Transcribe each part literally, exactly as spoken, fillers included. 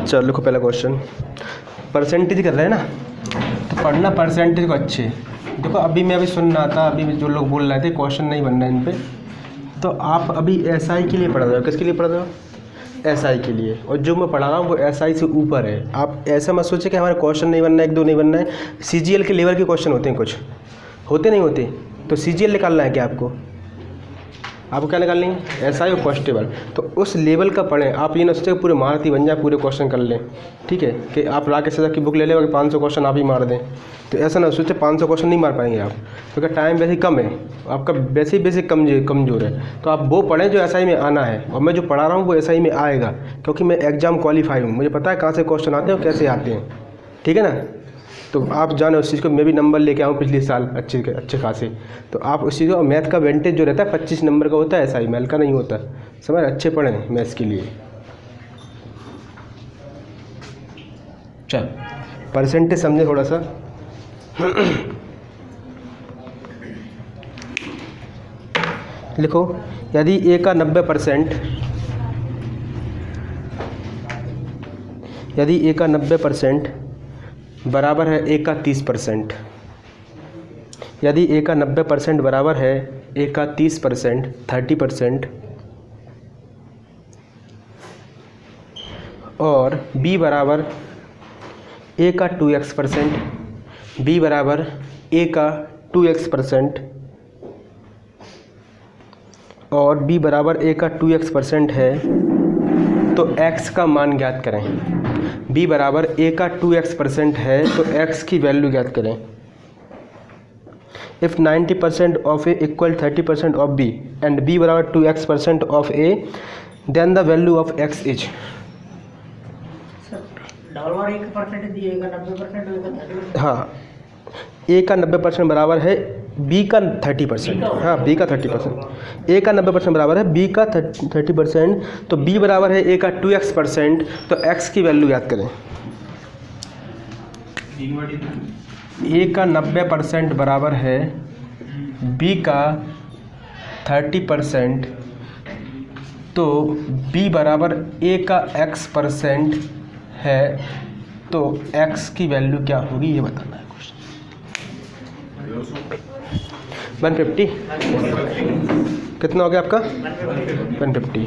चलो लिखो पहला क्वेश्चन। परसेंटेज कर रहे हैं ना, तो पढ़ना परसेंटेज को अच्छे। देखो अभी मैं अभी सुन रहा था, अभी जो लोग बोल रहे थे क्वेश्चन नहीं बन रहे इन पे, तो आप अभी एसआई के लिए पढ़ रहे हो। किसके लिए पढ़ रहे हो? एसआई के लिए। और जो मैं पढ़ा रहा हूँ वो एसआई से ऊपर है। आप ऐसा मत सोचिए कि हमारे क्वेश्चन नहीं बनना है, एक दो नहीं बनना है। सीजीएल के लेवल के क्वेश्चन होते हैं, कुछ होते नहीं होते। तो सीजीएल निकालना है क्या आपको? आपको क्या निकालनी है? एसआई और कांस्टेबल। तो उस लेवल का पढ़ें। आप ये ना सोचे पूरे महारथी बन जाए, पूरे क्वेश्चन कर लें, ठीक है, कि आप राकेश सर की बुक ले लें और पाँच सौ क्वेश्चन आप ही मार दें। तो ऐसा ना सोचे, पाँच सौ क्वेश्चन नहीं मार पाएंगे आप, क्योंकि टाइम वैसे ही कम है, आपका वैसे ही बेसिक कमजोर कमजोर है। तो आप वो पढ़ें जो एसआई में आना है, और मैं जो पढ़ा रहा हूँ वो एसआई में आएगा, क्योंकि मैं एग्जाम क्वालिफाई हूँ, मुझे पता है कहाँ से क्वेश्चन आते हैं और कैसे आते हैं, ठीक है ना। तो आप जाने उस चीज़ को, मैं भी नंबर लेके आऊँ पिछले साल अच्छे अच्छे खासे। तो आप उस चीज़ को, मैथ का वेंटेज जो रहता है पच्चीस नंबर का होता है, ऐसा ही मेल का नहीं होता। समझ, अच्छे पढ़ें मैथ्स के लिए। चल परसेंटेज समझे थोड़ा सा। लिखो, यदि ए का नब्बे परसेंट यदि ए का नब्बे परसेंट बराबर है ए का तीस परसेंट, यदि ए का नब्बे परसेंट बराबर है ए का तीस परसेंट, थर्टी परसेंट, और बी बराबर ए का टू एक्स परसेंट, बी बराबर ए का टू एक्स परसेंट, और बी बराबर ए का टू एक्स परसेंट है, तो एक्स का मान ज्ञात करें। b बराबर a का टू एक्स परसेंट है, तो x की वैल्यू ज्ञात करें। If ninety percent of a equal thirty percent of b and b बराबर to X percent of a, then the value of x is. हाँ, a का नब्बे परसेंट बराबर है b का थर्टी परसेंट। हाँ, b का थर्टी परसेंट, a का नब्बे परसेंट बराबर है b का थर्टी परसेंट, तो b बराबर है a का टू एक्स परसेंट, तो x की वैल्यू याद करें। a का नब्बे परसेंट बराबर है b का थर्टी परसेंट, तो b बराबर a का x परसेंट है, तो x की वैल्यू क्या होगी ये बताना है। वन फिफ्टी कितना हो गया आपका? वन फिफ्टी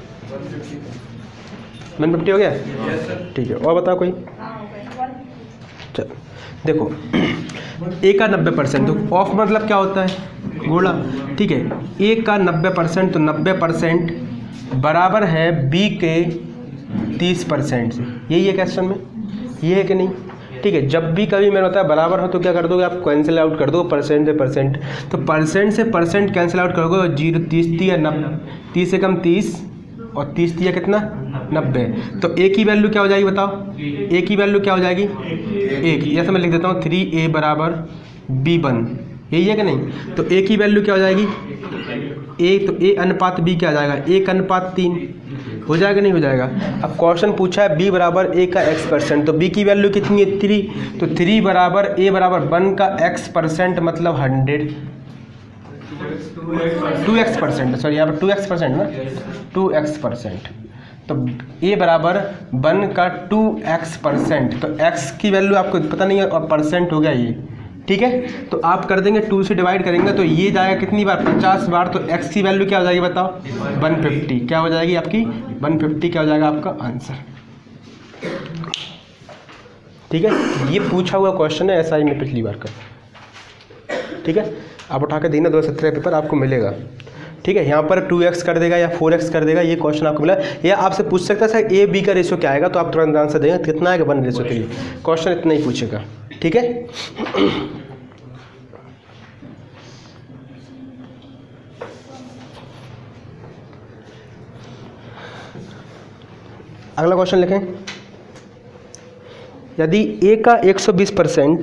वन फिफ्टी हो गया, ठीक है। और बताओ कोई? चल देखो, ए का नब्बे परसेंट, तो ऑफ मतलब क्या होता है? गोला, ठीक है। ए का नब्बे परसेंट, तो नब्बे परसेंट बराबर है बी के तीस परसेंट से। यही है क्वेश्चन में, ये है कि नहीं? ठीक है। जब भी कभी मैंने बताया बराबर हो तो क्या कर दोगे आप? कैंसिल आउट कर दो परसेंट से परसेंट। तो परसेंट से परसेंट कैंसिल आउट करोगे, जीरो तीस दिया नब्बे, तीस से कम तीस, और तीस दिया कितना? नब्बे। तो ए की वैल्यू क्या हो जाएगी बताओ? ए की वैल्यू क्या हो जाएगी? एक। जैसे मैं लिख देता हूँ थ्री ए बराबर बी वन, यही है कि नहीं? तो ए की वैल्यू क्या हो जाएगी? ए, तो ए अनुपात बी क्या आ जाएगा? एक अनुपात तीन। हो जाएगा नहीं हो जाएगा? अब क्वेश्चन पूछा है बी बराबर ए का एक्स परसेंट, तो बी की वैल्यू कितनी है? थ्री। तो थ्री बराबर ए बराबर वन का एक्स परसेंट मतलब hundred, two X percent, sorry यहाँ पर टू एक्स परसेंट ना, टू एक्स परसेंट। तो ए बराबर वन का टू एक्स परसेंट, तो एक्स की वैल्यू आपको पता नहीं है और परसेंट हो गया ये, ठीक है। तो आप कर देंगे टू से डिवाइड करेंगे तो ये जाएगा कितनी बार? पचास बार। तो x की वैल्यू क्या हो जाएगी बताओ? One fifty. क्या हो जाएगी आपकी? वन फिफ्टी क्या हो जाएगा आपका आंसर, ठीक है। ये पूछा हुआ क्वेश्चन है एसआई में पिछली बार का, ठीक है। आप उठा के देना दो हज़ार सत्रह पेपर आपको मिलेगा, ठीक है। यहाँ पर टू एक्स कर देगा या फोर एक्स कर देगा, ये क्वेश्चन आपको मिला। या आपसे पूछ सकता है सर ए बी का रेशियो क्या आएगा, तो आप तुरंत आंसर देंगे कितना आएगा? One ratio three. क्वेश्चन इतना ही पूछेगा, ठीक है। अगला क्वेश्चन लिखें। यदि ए का एक सौ बीस परसेंट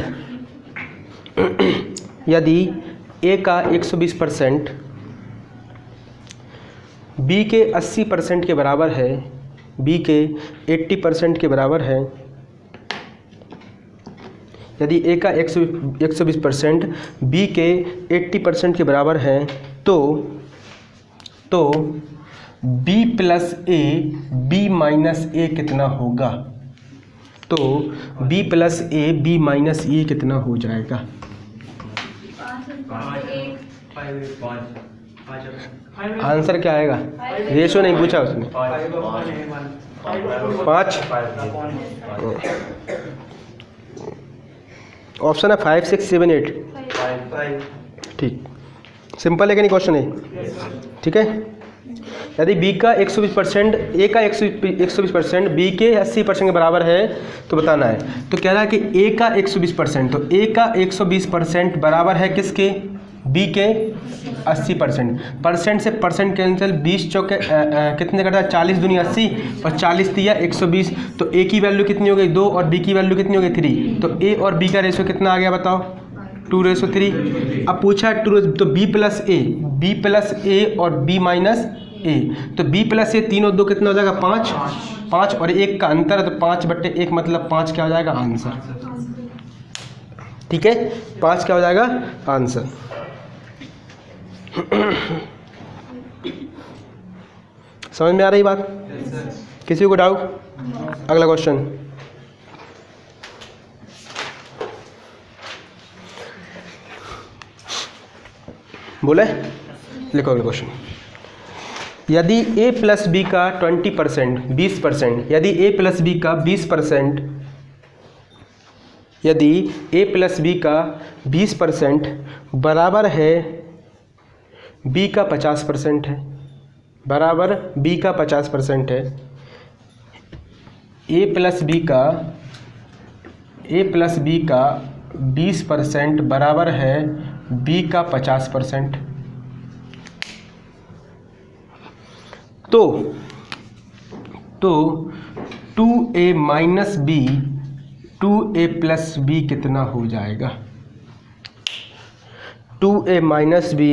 यदि ए का एक सौ बीस परसेंट बी के अस्सी परसेंट के बराबर है, बी के अस्सी परसेंट के बराबर है, यदि ए का एक सौ बीस परसेंट बी के अस्सी परसेंट के बराबर है, तो तो B plus A B minus A कितना होगा? तो b plus A B minus A कितना हो जाएगा? आंसर क्या आएगा? रेशो नहीं पूछा उसने। पाँच ऑप्शन है फाइव सिक्स सेवन एट। ठीक, सिंपल है कि नहीं क्वेश्चन है? ठीक है। यदि b का एक सौ बीस परसेंट a का एक सौ बीस परसेंट b के अस्सी परसेंट के बराबर है तो बताना है। तो कह रहा है कि a का एक सौ बीस परसेंट, तो a का एक सौ बीस परसेंट बराबर है किसके? b के अस्सी परसेंट। परसेंट से परसेंट कैंसिल, बीस चौके कितने करता है? चालीस दूनी अस्सी और चालीस दिया एक सौ बीस। तो a की वैल्यू कितनी हो गई? दो, और b की वैल्यू कितनी हो गई? थ्री। तो a और b का रेशो कितना आ गया बताओ? Two ratio three. अब पूछा टू, तो b plus A, b plus A और b माइनस ए, तो b प्लस ए तीन और दो कितना हो जाएगा? पाँच। पाँच और एक का अंतर है तो पाँच बट्टे एक मतलब पाँच क्या हो जाएगा? आंसर। ठीक है, पाँच क्या हो जाएगा? आंसर। समझ में आ रही बात? किसी को डाउट? अगला क्वेश्चन। बोले, लिखो अगला क्वेश्चन। यदि a प्लस बी का ट्वेंटी परसेंट बीस परसेंट यदि a प्लस बी का बीस परसेंट यदि a प्लस बी का बीस परसेंट बराबर है b का पचास परसेंट है, बराबर b का पचास परसेंट है, a प्लस बी का a प्लस बी का बीस परसेंट बराबर है b का पचास परसेंट, तो तो two A minus B two A plus B कितना हो जाएगा? Two A minus B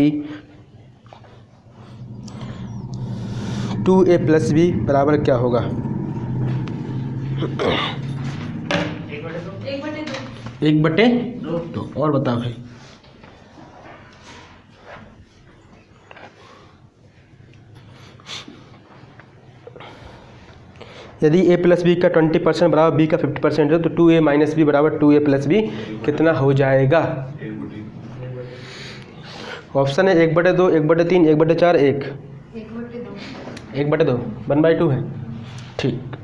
two A plus B बराबर क्या होगा? एक बटे दो। और बताओ भाई। यदि a प्लस बी का ट्वेंटी परसेंट बराबर b का फिफ्टी परसेंट है तो टू ए माइनस बी बराबर टू ए प्लस बी कितना हो जाएगा? ऑप्शन है एक बटे दो, एक बटे तीन, एक बटे चार, एक एक बटे दो, वन बाई टू है। ठीक,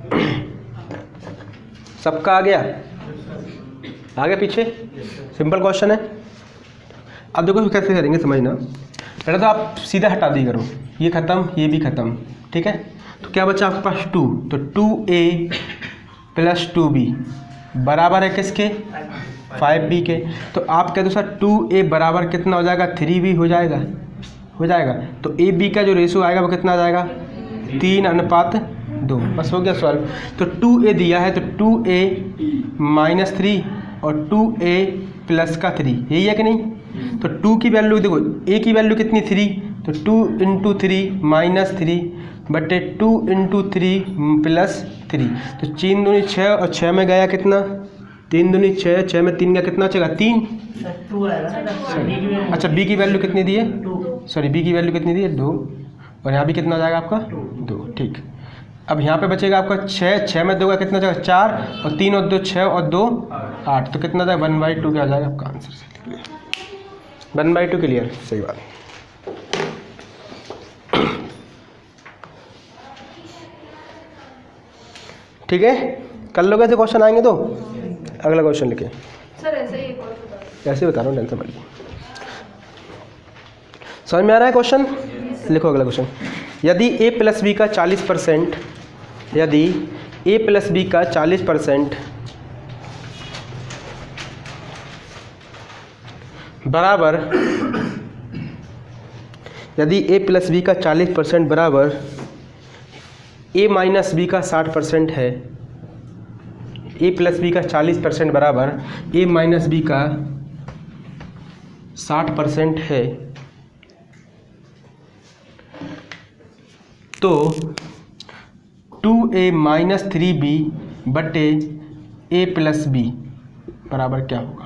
सबका आ गया? आगे पीछे? सिंपल क्वेश्चन है। अब देखो कैसे करेंगे समझना। पहले तो आप सीधा हटा दी करो, ये खत्म ये भी खत्म। ठीक है, तो क्या बचा आपके पास? टू। तो two A plus two B बराबर है किसके? फाइव बी के। तो आप कहते हो सर टू ए बराबर कितना हो जाएगा? थ्री बी हो जाएगा हो जाएगा तो ए बी का जो रेशो आएगा वो कितना आ जाएगा? तीन अनुपात दो। बस हो गया सॉल्व। तो टू ए दिया है तो टू ए माइनस थ्री और टू ए प्लस का थ्री, यही है कि नहीं? तो टू की वैल्यू देखो, ए की वैल्यू कितनी? थ्री। तो two into three minus three बटे two into three plus three. तो तीन दूनी छः और छः में गया कितना? तीन दूनी छः, छः में तीन का कितना बचेगा? तीन। अच्छा, बी की वैल्यू कितनी दी है? सॉरी बी की वैल्यू कितनी दी है? दो। और यहाँ भी कितना जाएगा आपका? दो। ठीक, अब यहाँ पे बचेगा आपका छः, छः में दो का कितना जाएगा? चार, और तीन और दो छः और दो आठ, तो कितना जाएगा? वन बाई टू क्या जाएगा आपका answer? One by two clear, सही बात। ठीक है, कर लोगे ऐसे क्वेश्चन आएंगे तो। अगला क्वेश्चन लिखे सर। ऐसे ही एक और बता ऐसे बता रहा हूँ, टेंशन मत लीजिए। समझ में आ रहा है क्वेश्चन? लिखो अगला क्वेश्चन। यदि a प्लस बी का चालीस परसेंट यदि a प्लस बी का चालीस परसेंट बराबर यदि a प्लस बी का चालीस परसेंट बराबर a माइनस बी का साठ परसेंट है, a प्लस बी का चालीस परसेंट बराबर a माइनस बी का साठ परसेंट है, तो two A minus three B बटे ए प्लस बी बराबर क्या होगा?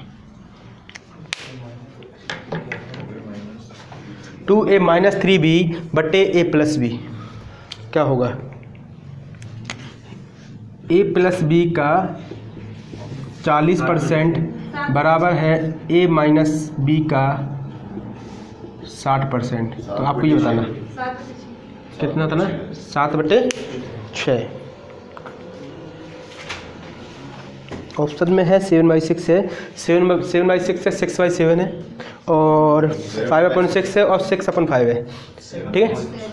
Two A minus three B बटे ए प्लस बी क्या होगा? ए प्लस बी का चालीस परसेंट बराबर है ए माइनस बी का साठ परसेंट। तो आपको ये बताना कितना था ना, सात बटे छः। ऑप्शन में है सेवन बाई सिक्स है, सेवन सेवन बाई सिक्स है, सिक्स बाई सेवन है, और फाइव अपन सिक्स है, और सिक्स अपन फाइव है। ठीक है,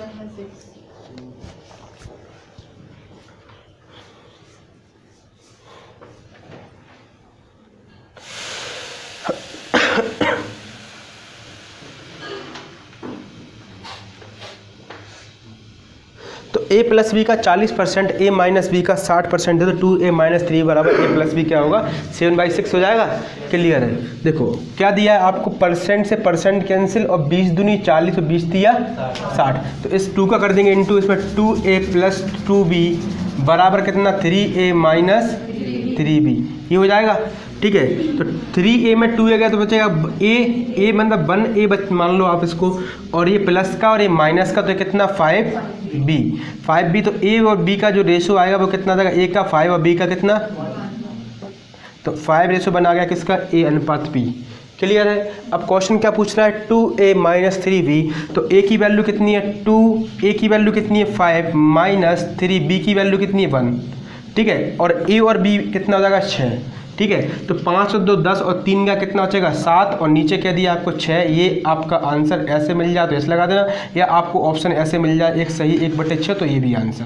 तो ए प्लस बी का चालीस परसेंट, ए माइनस बी का साठ परसेंट है, तो टू ए माइनस थ्री बराबर ए प्लस बी क्या होगा, सेवन बाई सिक्स हो जाएगा। क्लियर है। देखो क्या दिया है आपको, परसेंट से परसेंट कैंसिल, और बीस दूनी चालीस और बीस दिया साठ, तो इस टू का कर देंगे इंटू, इसमें two A plus two B बराबर कितना, three A minus three B, ये हो जाएगा। ठीक है, तो थ्री ए में टू ए गया तो बचेगा ए, ए मतलब वन ए बच मान लो आप इसको, और ये प्लस का और ये माइनस का, तो कितना फाइव बी, फाइव बी, तो ए और बी का जो रेशो आएगा वो कितना देगा, ए का फाइव और बी का कितना, तो फाइव रेशो बना गया किसका, ए अनुपात बी। क्लियर है। अब क्वेश्चन क्या पूछ रहा है, two A minus three B, तो ए की वैल्यू कितनी है टू, ए की वैल्यू कितनी है फाइव, माइनस थ्री, बी की वैल्यू कितनी है वन। ठीक है, और ए और बी कितना हो जाएगा छः। ठीक है, तो पाँच और दो दस, और तीन का कितना बचेगा सात, और नीचे क्या दिया आपको छः। ये आपका आंसर ऐसे मिल जाए तो ऐसे लगा देना, या आपको ऑप्शन ऐसे मिल जाए एक सही एक बटे छः, तो ये भी आंसर।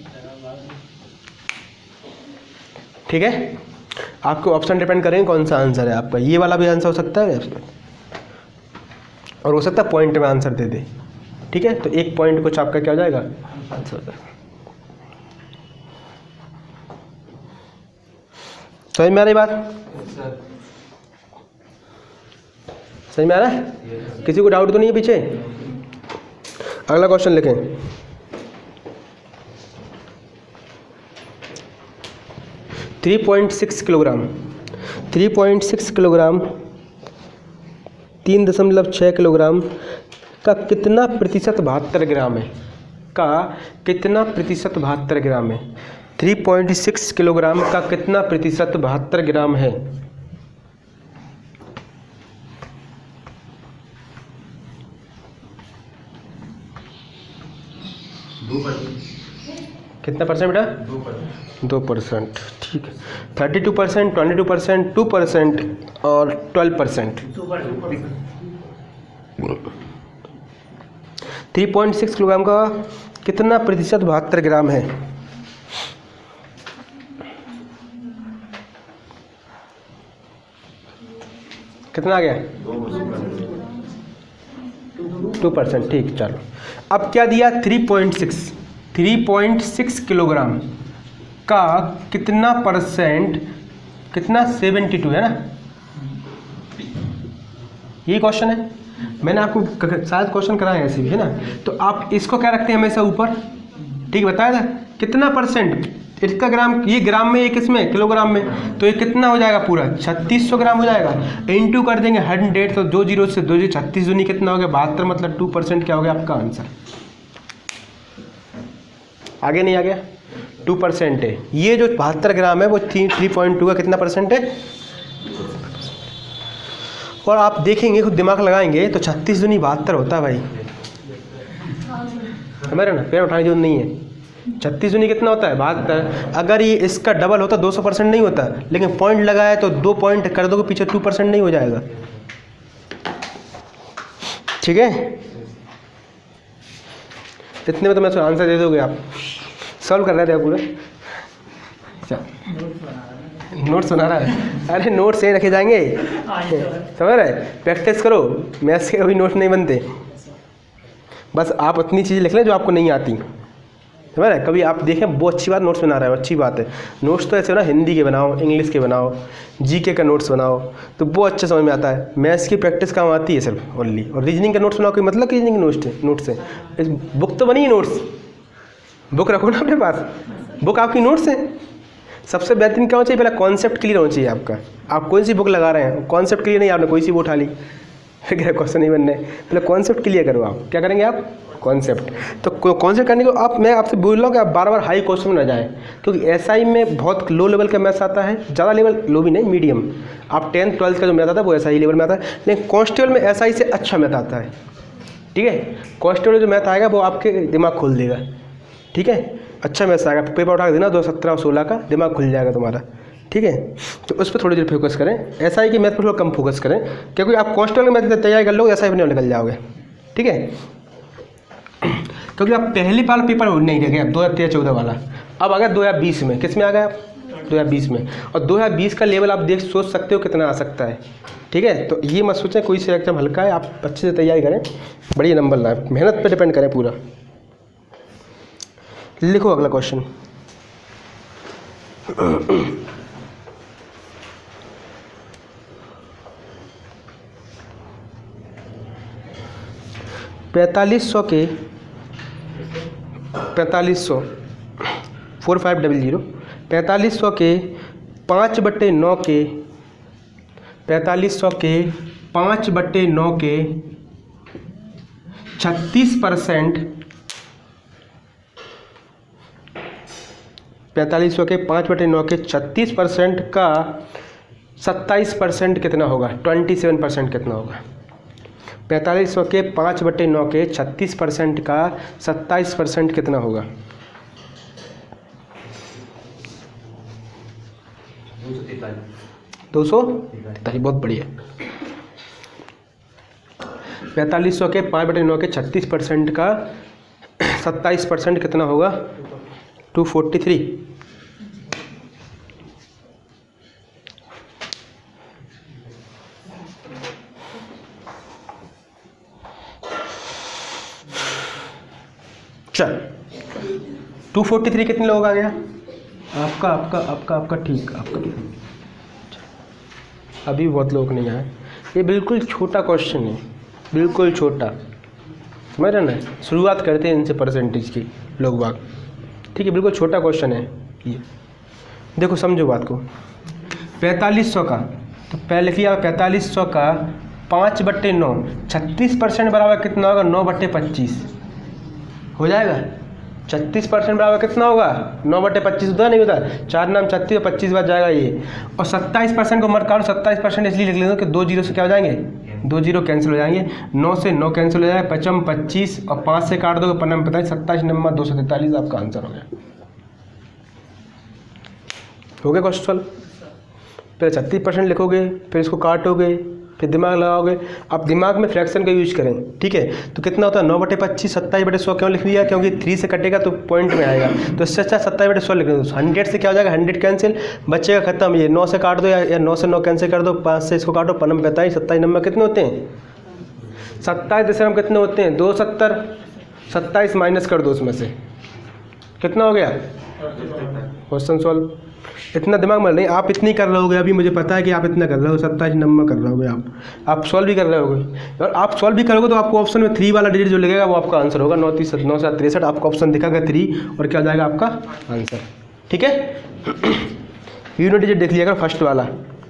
ठीक है, आपको ऑप्शन डिपेंड करेंगे कौन सा आंसर है आपका, ये वाला भी आंसर हो सकता है और हो सकता है पॉइंट में आंसर दे दे। ठीक है, तो एक पॉइंट कुछ आपका क्या हो जाएगा, आंसर हो जाएगा। समझ में आ रही बात, समझ में आ रहा है, किसी को डाउट तो नहीं है पीछे। अगला क्वेश्चन लिखें, three point six kilogram, three point six kilogram तीन दशमलव छः किलोग्राम का कितना प्रतिशत बहत्तर ग्राम है, का कितना प्रतिशत बहत्तर ग्राम है। थ्री पॉइंट सिक्स किलोग्राम का कितना प्रतिशत बहत्तर ग्राम है। कितना परसेंट बेटा, दो परसेंट। ठीक है, thirty two percent, twenty two percent, two percent और twelve percent. Three point six kilogram का कितना प्रतिशत बहत्तर ग्राम है। कितना आ गया, टू परसेंट। ठीक, चलो अब क्या दिया, three point six, three point six kilogram का कितना परसेंट, कितना सेवेंटी टू है ना, ये क्वेश्चन है। मैंने आपको शायद क्वेश्चन कराया ऐसे भी है ना, तो आप इसको क्या रखते हैं हमेशा ऊपर। ठीक बताया था, कितना परसेंट, इसका ग्राम, ये ग्राम में, ये किसमें किलोग्राम में, तो ये कितना हो जाएगा पूरा छत्तीस सौ ग्राम हो जाएगा। इंटू कर देंगे हंड्रेड, तो दो जीरो से दो जीरो छत्तीस दूनी कितना हो गया बहत्तर, मतलब टू परसेंट क्या हो गया आपका आंसर। आगे नहीं आ गया, टू परसेंट है। ये जो बहत्तर ग्राम है वो थ्री थ्री पॉइंट टू का कितना परसेंट है। और आप देखेंगे खुद दिमाग लगाएंगे तो छत्तीस दूनी बहत्तर होता है भाई, समझ रहे ना, पैर उठाने की जरूरत नहीं है। छत्तीस दूनी कितना होता है बहत्तर। अगर ये इसका डबल होता दो सौ परसेंट नहीं होता, लेकिन पॉइंट लगाया तो दो पॉइंट कर दोगे पीछे, टू परसेंट नहीं हो जाएगा। ठीक है, इतने में तो मैं आंसर दे दोगे आप। सॉल्व कर रहे थे पूरा, नोट्स बना रहा है। अरे नोट्स यही रखे जाएंगे, समझ रहे, प्रैक्टिस करो। मैथ्स के कभी नोट्स नहीं बनते, बस आप उतनी चीज़ें लिख लें जो आपको नहीं आती, समझ रहे। कभी आप देखें वो अच्छी बात, नोट्स बना रहा है अच्छी बात है। नोट्स तो ऐसे हो ना, हिंदी के बनाओ, इंग्लिश के बनाओ, जीके का नोट्स बनाओ, तो वो अच्छे समझ में आता है। मैथ्स की प्रैक्टिस काम आती है सिर्फ ओनली। और रीजनिंग का नोट्स बनाओ, कोई मतलब रीजनिंग के नोट्स नोट्स है, इस बुक तो बनी है, नोट्स बुक रखो ना अपने पास, बुक आपकी नोट्स है। सबसे बेहतरीन क्या होना चाहिए, पहले कॉन्सेप्ट क्लियर होना चाहिए आपका। आप कौन सी बुक लगा रहे हैं, कॉन्सेप्ट क्लियर नहीं, आपने कोई सी बुक उठा ली, क्या क्वेश्चन नहीं बनना है, पहले कॉन्सेप्ट क्लियर करो। आप क्या करेंगे, आप कॉन्सेप्ट। तो कॉन्सेप्ट करने को आप, मैं आपसे बोल रहा हूँ कि आप बार बार हाई क्वेश्चन में ना जाए, क्योंकि एसआई में बहुत लो लेवल का मैथ्स आता है, ज़्यादा लेवल लो भी नहीं, मीडियम। आप टेंथ ट्वेल्थ का जो मैथ आता है वो एसआई लेवल में आता है, लेकिन कांस्टेबल में एसआई से अच्छा मैथ आता है। ठीक है, कांस्टेबल जो मैथ आएगा वो आपके दिमाग खोल देगा। ठीक है, अच्छा मैथ्स आएगा, पेपर उठा के देना दो सत्रह और सोलह का, दिमाग खुल जाएगा तुम्हारा। ठीक है, तो उस पर थोड़ी देर फोकस करें, एसआई की मैथ पर थोड़ा कम फोकस करें, क्योंकि आप कांस्टेबल की मैथ तैयारी कर लो, एसआई में निकल जाओगे। ठीक है, क्योंकि आप पहली बार पेपर नहीं देखे आप दो हज़ार तेरह चौदह वाला, अब आ गया दो हज़ार बीस में। किस में आ गया आप, दो हज़ार बीस में। और दो हज़ार बीस का लेवल आप देख सोच सकते हो कितना आ सकता है। ठीक है, तो ये मत सोचें कोई से एग्जाम हल्का है, आप अच्छे से तैयारी करें, बढ़िया नंबर लाएं, मेहनत पे डिपेंड करें पूरा। लिखो अगला क्वेश्चन। पैंतालीस सौ के पैंतालीस सौ फोर फाइव डबल जीरो पैंतालीस सौ के पाँच बट्टे नौ के पैंतालीस सौ के पाँच बट्टे नौ के छत्तीस परसेंट पैंतालीस सौ के पाँच बटे नौ के छत्तीस परसेंट का सत्ताईस परसेंट कितना होगा, ट्वेंटी सेवन परसेंट कितना होगा। पैंतालीस सौ के पाँच बटे नौ के छत्तीस परसेंट का सत्ताईस परसेंट कितना होगा। दो सौ तैंतालीस, बहुत बढ़िया। पैंतालीस सौ के पाँच बटे नौ के छत्तीस परसेंट का सत्ताईस परसेंट कितना होगा, टू फोर्टी थ्री। चल टू फोर्टी थ्री कितने लोग आ गया, आपका आपका आपका आपका ठीक, आपका ठीक। अभी बहुत लोग नहीं आए, ये बिल्कुल छोटा क्वेश्चन है, बिल्कुल छोटा, समझ रहे ना। शुरुआत करते हैं इनसे परसेंटेज की लोग बाग। ठीक है, बिल्कुल छोटा क्वेश्चन है ये। देखो समझो बात को, पैंतालीस सौ का, तो पहले किया पैंतालीस सौ का पाँच बट्टे नौ, छत्तीस परसेंट बराबर कितना होगा, नौ बट्टे पच्चीस हो जाएगा। छत्तीस परसेंट बराबर कितना होगा, नौ बटे पच्चीस होता नहीं होता, चार नाम छत्तीस और पच्चीस बार जाएगा ये। और सत्ताईस परसेंट को मत काटो, सत्ताईस परसेंट इसलिए लिख लेते कि दो जीरो से क्या हो जाएंगे, दो जीरो कैंसिल हो जाएंगे, नौ से नौ कैंसिल हो जाएगा, पचम पच्चीस और पाँच से काट दो पन्ना पैंतालीस, सत्ताईस नंबर दो सौ तैंतालीस आपका आंसर हो गया। हो गया क्वेश्चन सॉल्व। पहले छत्तीस परसेंट लिखोगे, फिर इसको काटोगे, फिर दिमाग लगाओगे। आप दिमाग में फ्रैक्शन का यूज करें। ठीक है, तो कितना होता है, नौ बटे पच्चीस, सत्ताईस बटे सौ क्यों लिख दिया, क्योंकि थ्री से कटेगा तो पॉइंट में आएगा, तो इससे अच्छा सत्ताईस बटे सौ लिख दो। हंड्रेड से क्या हो जाएगा, हंड्रेड कैंसिल, बचेगा खत्म। ये नौ से काट दो या, या नौ से नौ कैंसिल कर दो, पाँच से इसको काटो, पन्नम पैंतालीस, सत्ताईस नंबर कितने होते हैं, सत्ताईस दशमलव कितने होते हैं, दो सत्तर, सत्ताईस माइनस कर दो उसमें से, कितना हो गया क्वेश्चन सॉल्व। इतना दिमाग में नहीं, आप इतनी कर रहे होगे, अभी मुझे पता है कि आप इतना कर रहे हो, सत्ताईस नंबर कर रहे होगे आप आप सॉल्व भी कर रहे होगे। और आप सॉल्व भी करोगे तो आपको ऑप्शन में थ्री वाला डिजिट जो लगेगा वो आपका आंसर होगा, नौ तीस नौ सात तिरसठ, आपका ऑप्शन दिखागा थ्री, और क्या जाएगा आपका आंसर। ठीक है, यूनिट डिजिट देख लिएगा फर्स्ट वाला।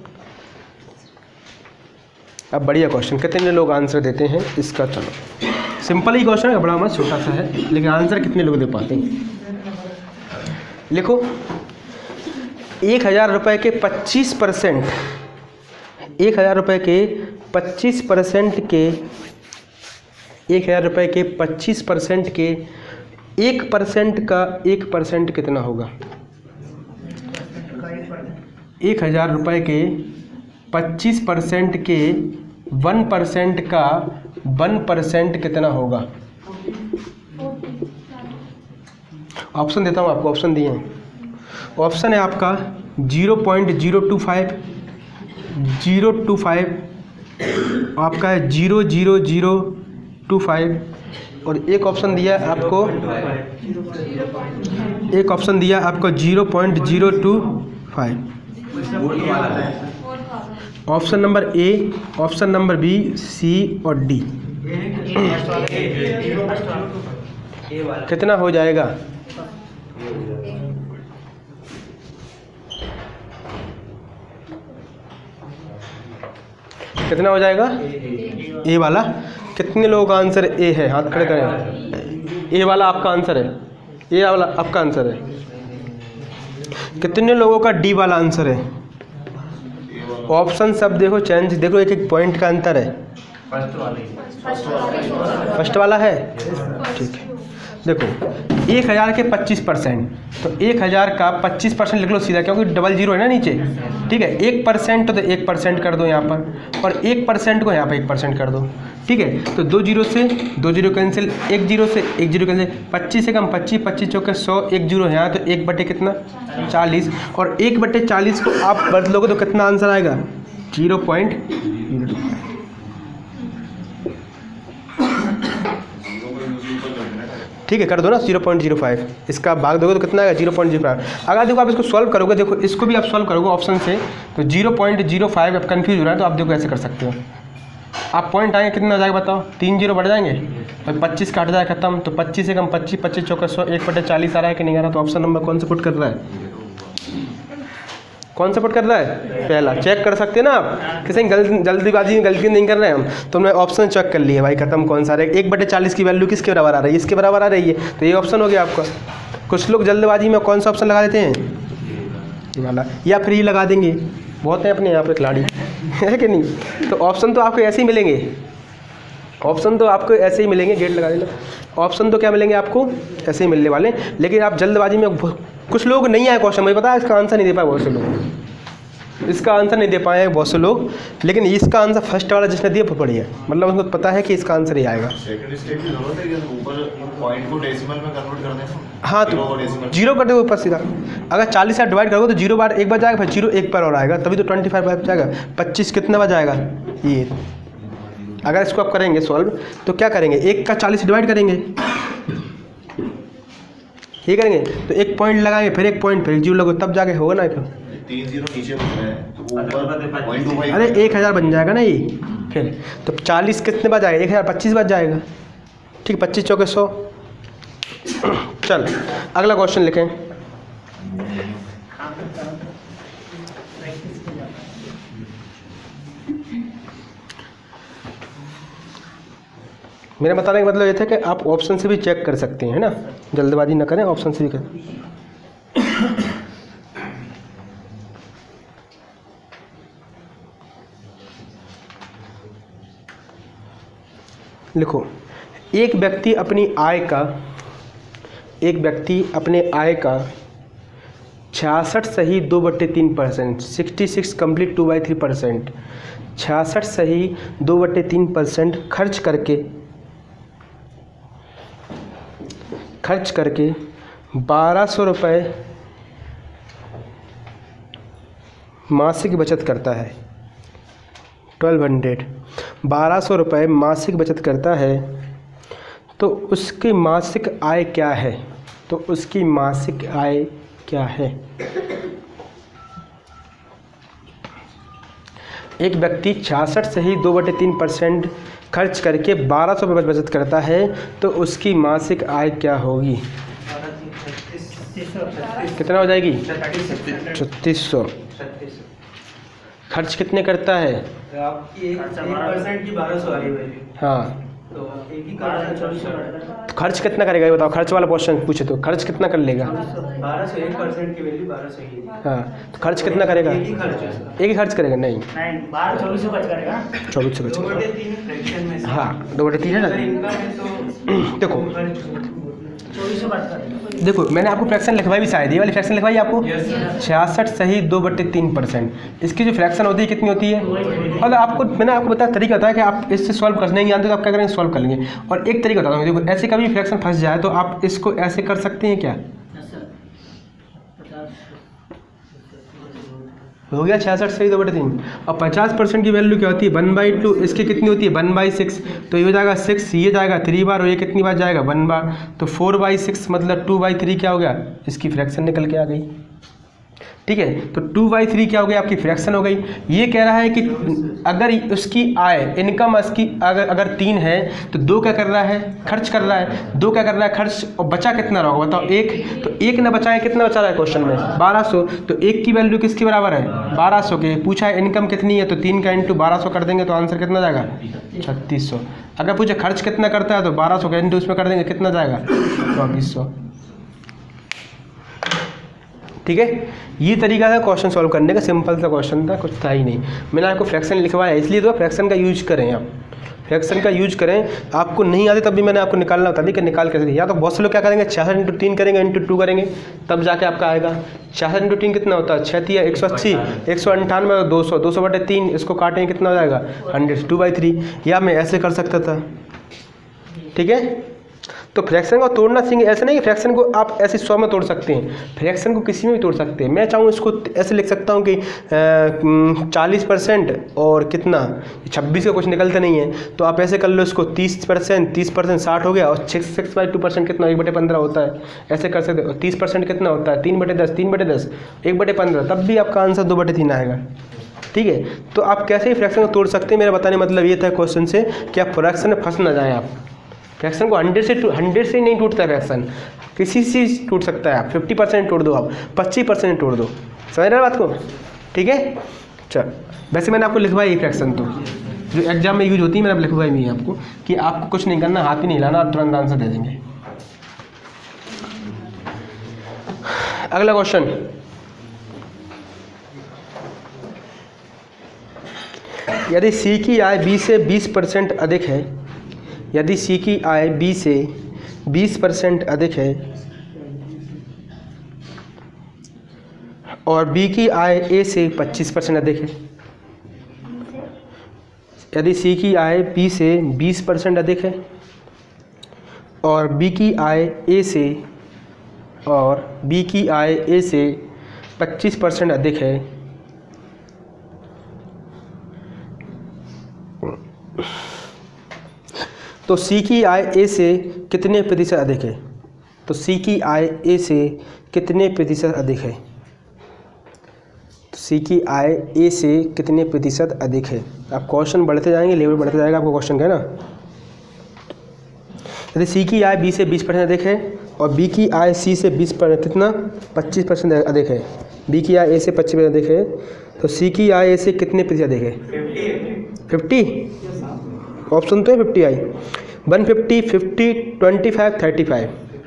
अब बढ़िया क्वेश्चन, कितने लोग आंसर देते हैं इसका, चलो सिंपल ही क्वेश्चन है, बड़ा मत छोटा सा है, लेकिन आंसर कितने लोग दे पाते हैं। लिखो, एक हज़ार रुपये के पच्चीस परसेंट एक हज़ार रुपये के पच्चीस परसेंट के एक हज़ार रुपये के पच्चीस परसेंट के एक परसेंट का एक परसेंट कितना होगा। एक हज़ार रुपये के पच्चीस परसेंट के वन परसेंट का वन परसेंट कितना होगा। ऑप्शन देता हूँ आपको, ऑप्शन दिए हैं। ऑप्शन है आपका zero point zero two five, zero two five, आपका है zero zero zero two five, और एक ऑप्शन दिया आपको एक ऑप्शन दिया आपको zero point zero two five. Option number A, option number B, C और डी कितना हो जाएगा। कितना हो जाएगा, ए वाला, कितने लोगों का आंसर ए है? हाथ खड़े करें। ए वाला आपका आंसर है, ए वाला आपका आंसर है। कितने लोगों का डी वाला आंसर है? ऑप्शन सब देखो, चेंज देखो, एक एक पॉइंट का अंतर है। फर्स्ट वाला है, ठीक है। देखो एक हज़ार के पच्चीस परसेंट, तो एक हज़ार का पच्चीस परसेंट लिख लो सीधा, क्योंकि डबल जीरो है ना नीचे, ठीक है। एक परसेंट तो एक परसेंट कर दो यहाँ पर, और एक परसेंट को यहाँ पर एक परसेंट कर दो, ठीक है। तो दो जीरो से दो जीरो कैंसिल, एक जीरो से एक जीरो कैंसिल, पच्चीस से कम पच्चीस, पच्चीस चौके सौ, एक जीरो है यहाँ, तो एक बटे कितना? चालीस। और एक बटे चालीस को आप बदलोगे तो कितना आंसर आएगा? Zero point zero two. ठीक है, कर दो ना, जीरो पॉइंट जीरो फाइव। इसका भाग दोगे तो कितना आएगा? Zero point zero five. अगर देखो आप इसको सॉल्व करोगे, देखो इसको भी आप सॉल्व करोगे ऑप्शन से, तो जीरो पॉइंट जीरो फाइव आप कन्फ्यूज हो रहा है, तो आप देखो ऐसे कर सकते हो। आप पॉइंट आएंगे, कितना हो जाएगा बताओ? तीन जीरो बढ़ जाएंगे, और पच्चीस काट जाए खत्म, तो पच्चीस से कम पच्चीस, पच्चीस चौका सौ, एक बटे चालीस आ रहा है कि नहीं आ रहा? तो ऑप्शन नंबर कौन सा पुट कर रहा है? कौन सा पुट कर रहा है? पहला। चेक कर सकते हैं ना आप, किसी जल्दीबाजी में गलती नहीं कर रहे हैं हम, तो हमने ऑप्शन चेक कर लिया भाई, खत्म। कौन सा? एक बटे चालीस की वैल्यू किसके बराबर आ रही है? इसके बराबर आ रही है, तो ये ऑप्शन हो गया आपका। कुछ लोग जल्दबाजी में कौन सा ऑप्शन लगा देते हैं? ये वाला, या फिर ये लगा देंगे। बहुत हैं अपने यहाँ पे खिलाड़ी है कि नहीं? तो ऑप्शन तो आपको ऐसे ही मिलेंगे, ऑप्शन तो आपको ऐसे ही मिलेंगे। गेट लगा देना। ऑप्शन तो क्या मिलेंगे आपको? ऐसे ही मिलने वाले। लेकिन आप जल्दबाजी में, कुछ लोग नहीं आए क्वेश्चन, मुझे पता है इसका आंसर नहीं दे पाए बहुत से लोग, इसका आंसर नहीं दे पाए हैं बहुत से लोग, लेकिन इसका आंसर फर्स्ट वाला जिसने दिया वो बढ़िया, मतलब उनको पता है कि इसका आंसर ही आएगा। सेकंड स्टेप की जरूरत है कि ऊपर पॉइंट को डेसिमल में कन्वर्ट कर देना। हाँ, तो जीरो कर दो ऊपर सीधा। अगर चालीस से डिवाइड करोगे तो जीरो बार एक बार जाएगा, फिर जीरो एक बार और आएगा, तभी तो ट्वेंटी फाइव बार जाएगा। पच्चीस कितने बार जाएगा? ये। अगर इसको आप करेंगे सॉल्व, तो क्या करेंगे? एक का चालीस डिवाइड करेंगे, ये करेंगे, तो एक पॉइंट लगाएंगे, फिर एक पॉइंट, फिर जीरो लगो, तब जाके होगा ना। तीन जीरो नीचे बन रहा है, तो ऊपर पॉइंट टू फाइव। अरे एक हज़ार बन जाएगा ना ये, फिर तो चालीस कितने बार जाएगा? एक हज़ार पच्चीस बार जाएगा, ठीक। पच्चीस चौके सौ। चल अगला क्वेश्चन लिखें। मेरा बताने का मतलब ये था कि आप ऑप्शन से भी चेक कर सकते हैं, है ना? जल्दबाजी ना करें, ऑप्शन से भी करें। लिखो, एक व्यक्ति अपनी आय का एक व्यक्ति अपने आय का छियासठ सही दो बट्टे तीन percent, sixty six complete two by three percent, छियासठ सही दो बट्टे तीन परसेंट खर्च करके खर्च करके बारह सौ रुपये मासिक बचत करता है। ट्वेल्व हंड्रेड बारह सौ रुपये मासिक बचत करता है, तो उसकी मासिक आय क्या है? तो उसकी मासिक आय क्या है? एक व्यक्ति छियासठ से ही दो बटे तीन परसेंट खर्च करके बारह सौ रुपये बचत करता है, तो उसकी मासिक आय क्या होगी? कितना हो जाएगी? छत्तीस सौ। खर्च कितने करता है? आपकी एक परसेंट की बारह सौ आ रही है। हाँ, तो एक ही कर खर्च कितना करेगा ये बताओ? खर्च वाला क्वेश्चन पूछे तो खर्च कितना कर लेगा? बारह सौ, एक परसेंट की वैल्यू बारह सौ ही। हाँ, तो खर्च कितना करेगा? एक ही खर्च है। एक ही खर्च करेगा? नहीं, नहीं, बारह चौबीस सौ बच करेगा। चौबीस सौ बच दो करेगा। बटे तीन फ्रैक्शन में से। हाँ, दो बटे तीन है अगर ना। इनकम है तो देखो चौबीस सौ बच करेगा। देखो मैंने आपको फ्रैक्शन लिखवाई भी, शायद ये वाली फ्रैक्शन लिखवाई आपको। छियासठ सही दो बट्टे तीन परसेंट, इसकी जो फ्रैक्शन होती है कितनी होती है? और आपको मैंने आपको बताया तरीका होता है कि आप इससे सॉल्व करने नहीं जानते तो आप क्या करेंगे? सॉल्व कर लेंगे। और एक तरीका बताता हूँ, देखो ऐसे कभी फ्रैक्शन फंस जाए तो आप इसको ऐसे कर सकते हैं। क्या हो गया? छियासठ सही दो बटे तीन। और पचास परसेंट की वैल्यू क्या होती है? One by two. इसकी कितनी होती है? One by six. तो ये हो जाएगा सिक्स, ये जाएगा थ्री बार, और ये कितनी बार जाएगा? वन बार। तो फोर बाई सिक्स मतलब टू बाई थ्री क्या हो गया? इसकी फ्रैक्शन निकल के आ गई। ठीक है। तो टू बाई थ्री क्या हो गई आपकी फ्रैक्शन हो गई। ये कह रहा है कि अगर उसकी आय इनकम उसकी अगर अगर तीन है तो दो क्या कर रहा है, खर्च कर रहा है, दो क्या कर रहा है, खर्च, और बचा कितना रहा होगा बताओ, एक। तो एक ना बचा है, कितना बचा रहा है क्वेश्चन में, बारह सौ। तो एक की वैल्यू किसके बराबर है, बारह सौ के। पूछा है इनकम कितनी है, तो तीन का इंटू बारह सौ कर देंगे तो आंसर कितना जाएगा, छत्तीस सौ। अगर पूछे खर्च कितना करता है तो बारह सौ का इंटू उसमें कर देंगे, कितना जाएगा, चौबीस सौ। ठीक है, ये तरीका था क्वेश्चन सॉल्व करने का, सिंपल सा क्वेश्चन था, कुछ था ही नहीं। मैंने आपको फ्रैक्शन लिखवाया इसलिए तो फ्रैक्शन का यूज करें, आप फ्रैक्शन का यूज करें। आपको नहीं आते तब भी मैंने आपको निकालना बता दी कि निकाल कैसे, या तो बहुत से लोग क्या करेंगे, छियासठ इंटू तीन करेंगे, इंटू टू करेंगे, तब जाके आपका आएगा। छियासठ इंटू तीन कितना होता है, छः तीन एक सौ अस्सी, एक सौ अंठानवे, दो सौ, दो सौ बटे तीन, इसको काटेंगे कितना हो जाएगा, हंड्रेड, टू बाई थ्री। या मैं ऐसे कर सकता था, ठीक है। तो फ्रैक्शन को तोड़ना सीखेंगे, ऐसे नहीं कि फ्रैक्शन को आप ऐसे सौ में तोड़ सकते हैं, फ्रैक्शन को किसी में भी तोड़ सकते हैं। मैं चाहूँ इसको ऐसे लिख सकता हूँ कि चालीस परसेंट और कितना, छब्बीस का कुछ निकलते नहीं है, तो आप ऐसे कर लो इसको, तीस परसेंट, तीस परसेंट साठ हो गया, और six six by two percent कितना, एक बटे पंद्रह होता है, ऐसे कर सकते हो। तीस परसेंट कितना होता है, तीन बटे दस, तीन बटे दस, एक बटे पंद्रह, तब भी आपका आंसर दो बटे तीन आएगा। ठीक है, तो आप कैसे ही फ्रैक्शन को तोड़ सकते हैं, मेरा बताने मतलब ये था क्वेश्चन से कि आप फ्रैक्शन में फंस ना जाएँ। आप फ्रैक्शन को हंड्रेड से हंड्रेड से नहीं टूटता फ्रैक्शन, किसी से टूट सकता है। आप फिफ्टी परसेंट तोड़ दो, आप पच्चीस परसेंट तोड़ दो, समझ रहे हैं बात को, ठीक है। चल, वैसे मैंने आपको लिखवाई फ्रैक्शन, तो जो एग्जाम में यूज होती है मैंने लिखवाई हुई है आपको, कि आपको कुछ नहीं करना, हाथ ही नहीं हिलाना, आप तुरंत आंसर दे देंगे। अगला क्वेश्चन, यदि सी की आय बी से बीस परसेंट अधिक है, यदि सी की आय बी से बीस परसेंट अधिक है और बी की आय ए से पच्चीस परसेंट अधिक है, यदि सी की आय बी से बीस परसेंट अधिक है और बी की आय ए से और बी की आय ए से पच्चीस परसेंट अधिक है, तो सी की आय ए से कितने प्रतिशत अधिक है। तो सी की आय ए से कितने प्रतिशत अधिक है, तो सी की आय ए से कितने प्रतिशत अधिक है। आप क्वेश्चन बढ़ते जाएंगे, लेवल बढ़ते जाएगा आपको क्वेश्चन का, है ना। यदि सी की आय बी से बीस परसेंट अधिक है और बी की आय सी से बीस पर कितना पच्चीस परसेंट अधिक है, बी की आय ए से पच्चीस परसेंट अधिक है, तो सी की आय ए से कितने प्रतिशत अधिक है, फिफ्टी। ऑप्शन तो है फिफ्टी आई, one fifty, fifty, twenty five, thirty five.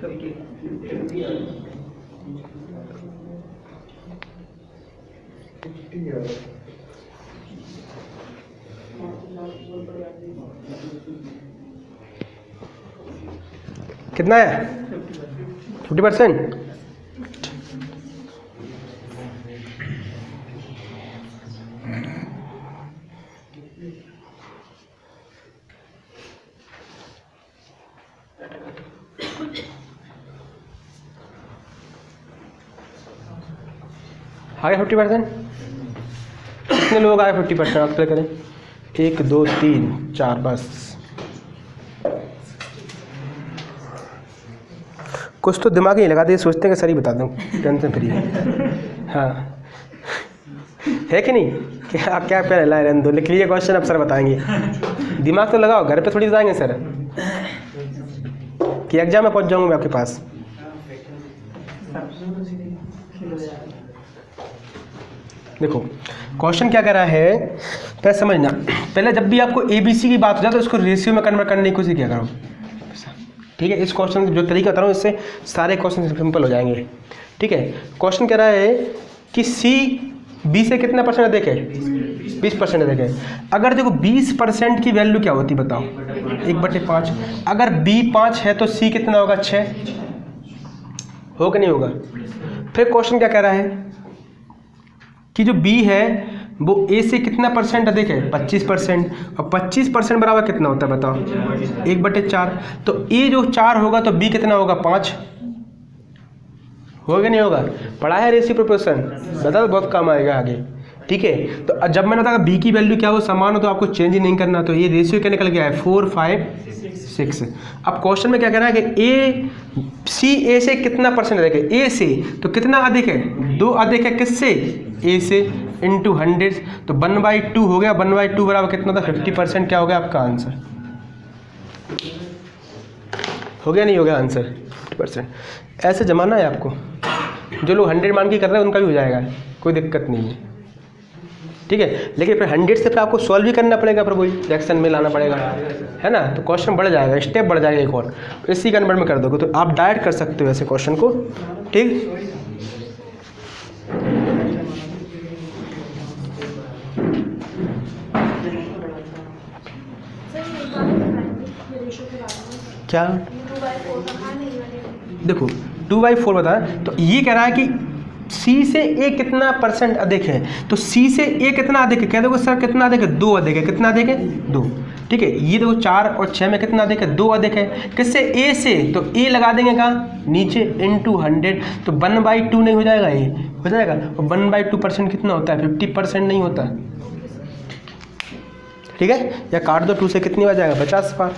कितना है, फिफ्टी परसेंट। आ गया फिफ्टी परसेंट। कितने लोग आए फिफ्टी परसेंट, आप क्या करें, एक दो तीन चार, बस कुछ तो दिमाग ही लगा दे, सोचते हैं कि सर ही बता दूँ, टेंशन फ्री है। हाँ है कि नहीं, क्या क्या क्या लाए रहने दो, लिख लीजिए क्वेश्चन, अब सर बताएंगे। दिमाग तो लगाओ, घर पे थोड़ी बताएंगे सर कि एग्जाम में पहुंच जाऊंगा मैं आपके पास। देखो क्वेश्चन क्या कर रहा है, पहले समझना। पहले जब भी आपको ए बी सी की बात हो जाए तो इसको रेशियो में कन्वर्ट करने की कोशिश किया करो, ठीक है। इस क्वेश्चन जो तरीका बता रहा हूँ इससे सारे क्वेश्चन सिंपल हो जाएंगे, ठीक है। क्वेश्चन कह रहा है कि सी बी से कितना परसेंट अधिक है, बीस परसेंट अधिक है। अगर देखो बीस परसेंट की वैल्यू क्या होती बताओ, एक बटे पाँच। अगर बी पाँच है तो सी कितना होगा, छः, हो कि नहीं होगा। फिर क्वेश्चन क्या कह रहा है कि जो बी है वो ए से कितना परसेंट अधिक है, पच्चीस परसेंट, और पच्चीस परसेंट बराबर कितना होता है बताओ, एक बटे चार। तो ए जो चार होगा तो बी कितना होगा, पाँच, होगा नहीं होगा। पढ़ा है रेशियो प्रोपोर्शन, बता दो, बहुत काम आएगा आगे, ठीक है। तो जब मैंने बताया बी की वैल्यू क्या हो, समान हो, तो आपको चेंज ही नहीं करना। तो ये रेशियो क्या निकल गया है, फोर फाइव सिक्स। अब क्वेश्चन में क्या कह रहा है कि ए सी ए से कितना परसेंट अधिक है, ए से तो कितना अधिक है, दो अधिक है किससे, ए से, इंटू हंड्रेड, तो वन बाई टू हो गया, वन बाई टू बराबर कितना था, फिफ्टी परसेंट। क्या हो गया आपका आंसर, हो गया नहीं हो गया आंसर, फिफ्टी परसेंट। ऐसे जमाना है आपको, जो लोग हंड्रेड मान के कर रहे हैं उनका भी हो जाएगा, कोई दिक्कत नहीं है, ठीक है। लेकिन फिर हंड्रेड से फिर आपको सॉल्व भी करना पड़ेगा, फिर वही रिएक्शन में लाना पड़ेगा, है ना, तो क्वेश्चन बढ़ जाएगा, स्टेप बढ़ जाएगा एक और, इसी कन्वर्ट में कर दोगे तो आप डायरेक्ट कर सकते हो ऐसे क्वेश्चन को, ठीक। क्या देखो टू बाई फोर बताया, तो ये कह रहा है कि सी से ए कितना परसेंट अधिक है, तो सी से ए कितना अधिक है, कह दोगे सर कितना अधिक है, दो अधिक है, कितना अधिक है, दो, ठीक है। ये देखो चार और छः में कितना अधिक है, दो अधिक है, किससे, ए से, तो ए लगा देंगे कहाँ, नीचे, इंटू हंड्रेड, तो वन बाई टू नहीं हो जाएगा, ये हो जाएगा, और वन बाई टू परसेंट कितना होता है, फिफ्टी परसेंट नहीं होता, ठीक है। या काट दो टू से, कितनी बार जाएगा, पचास बार।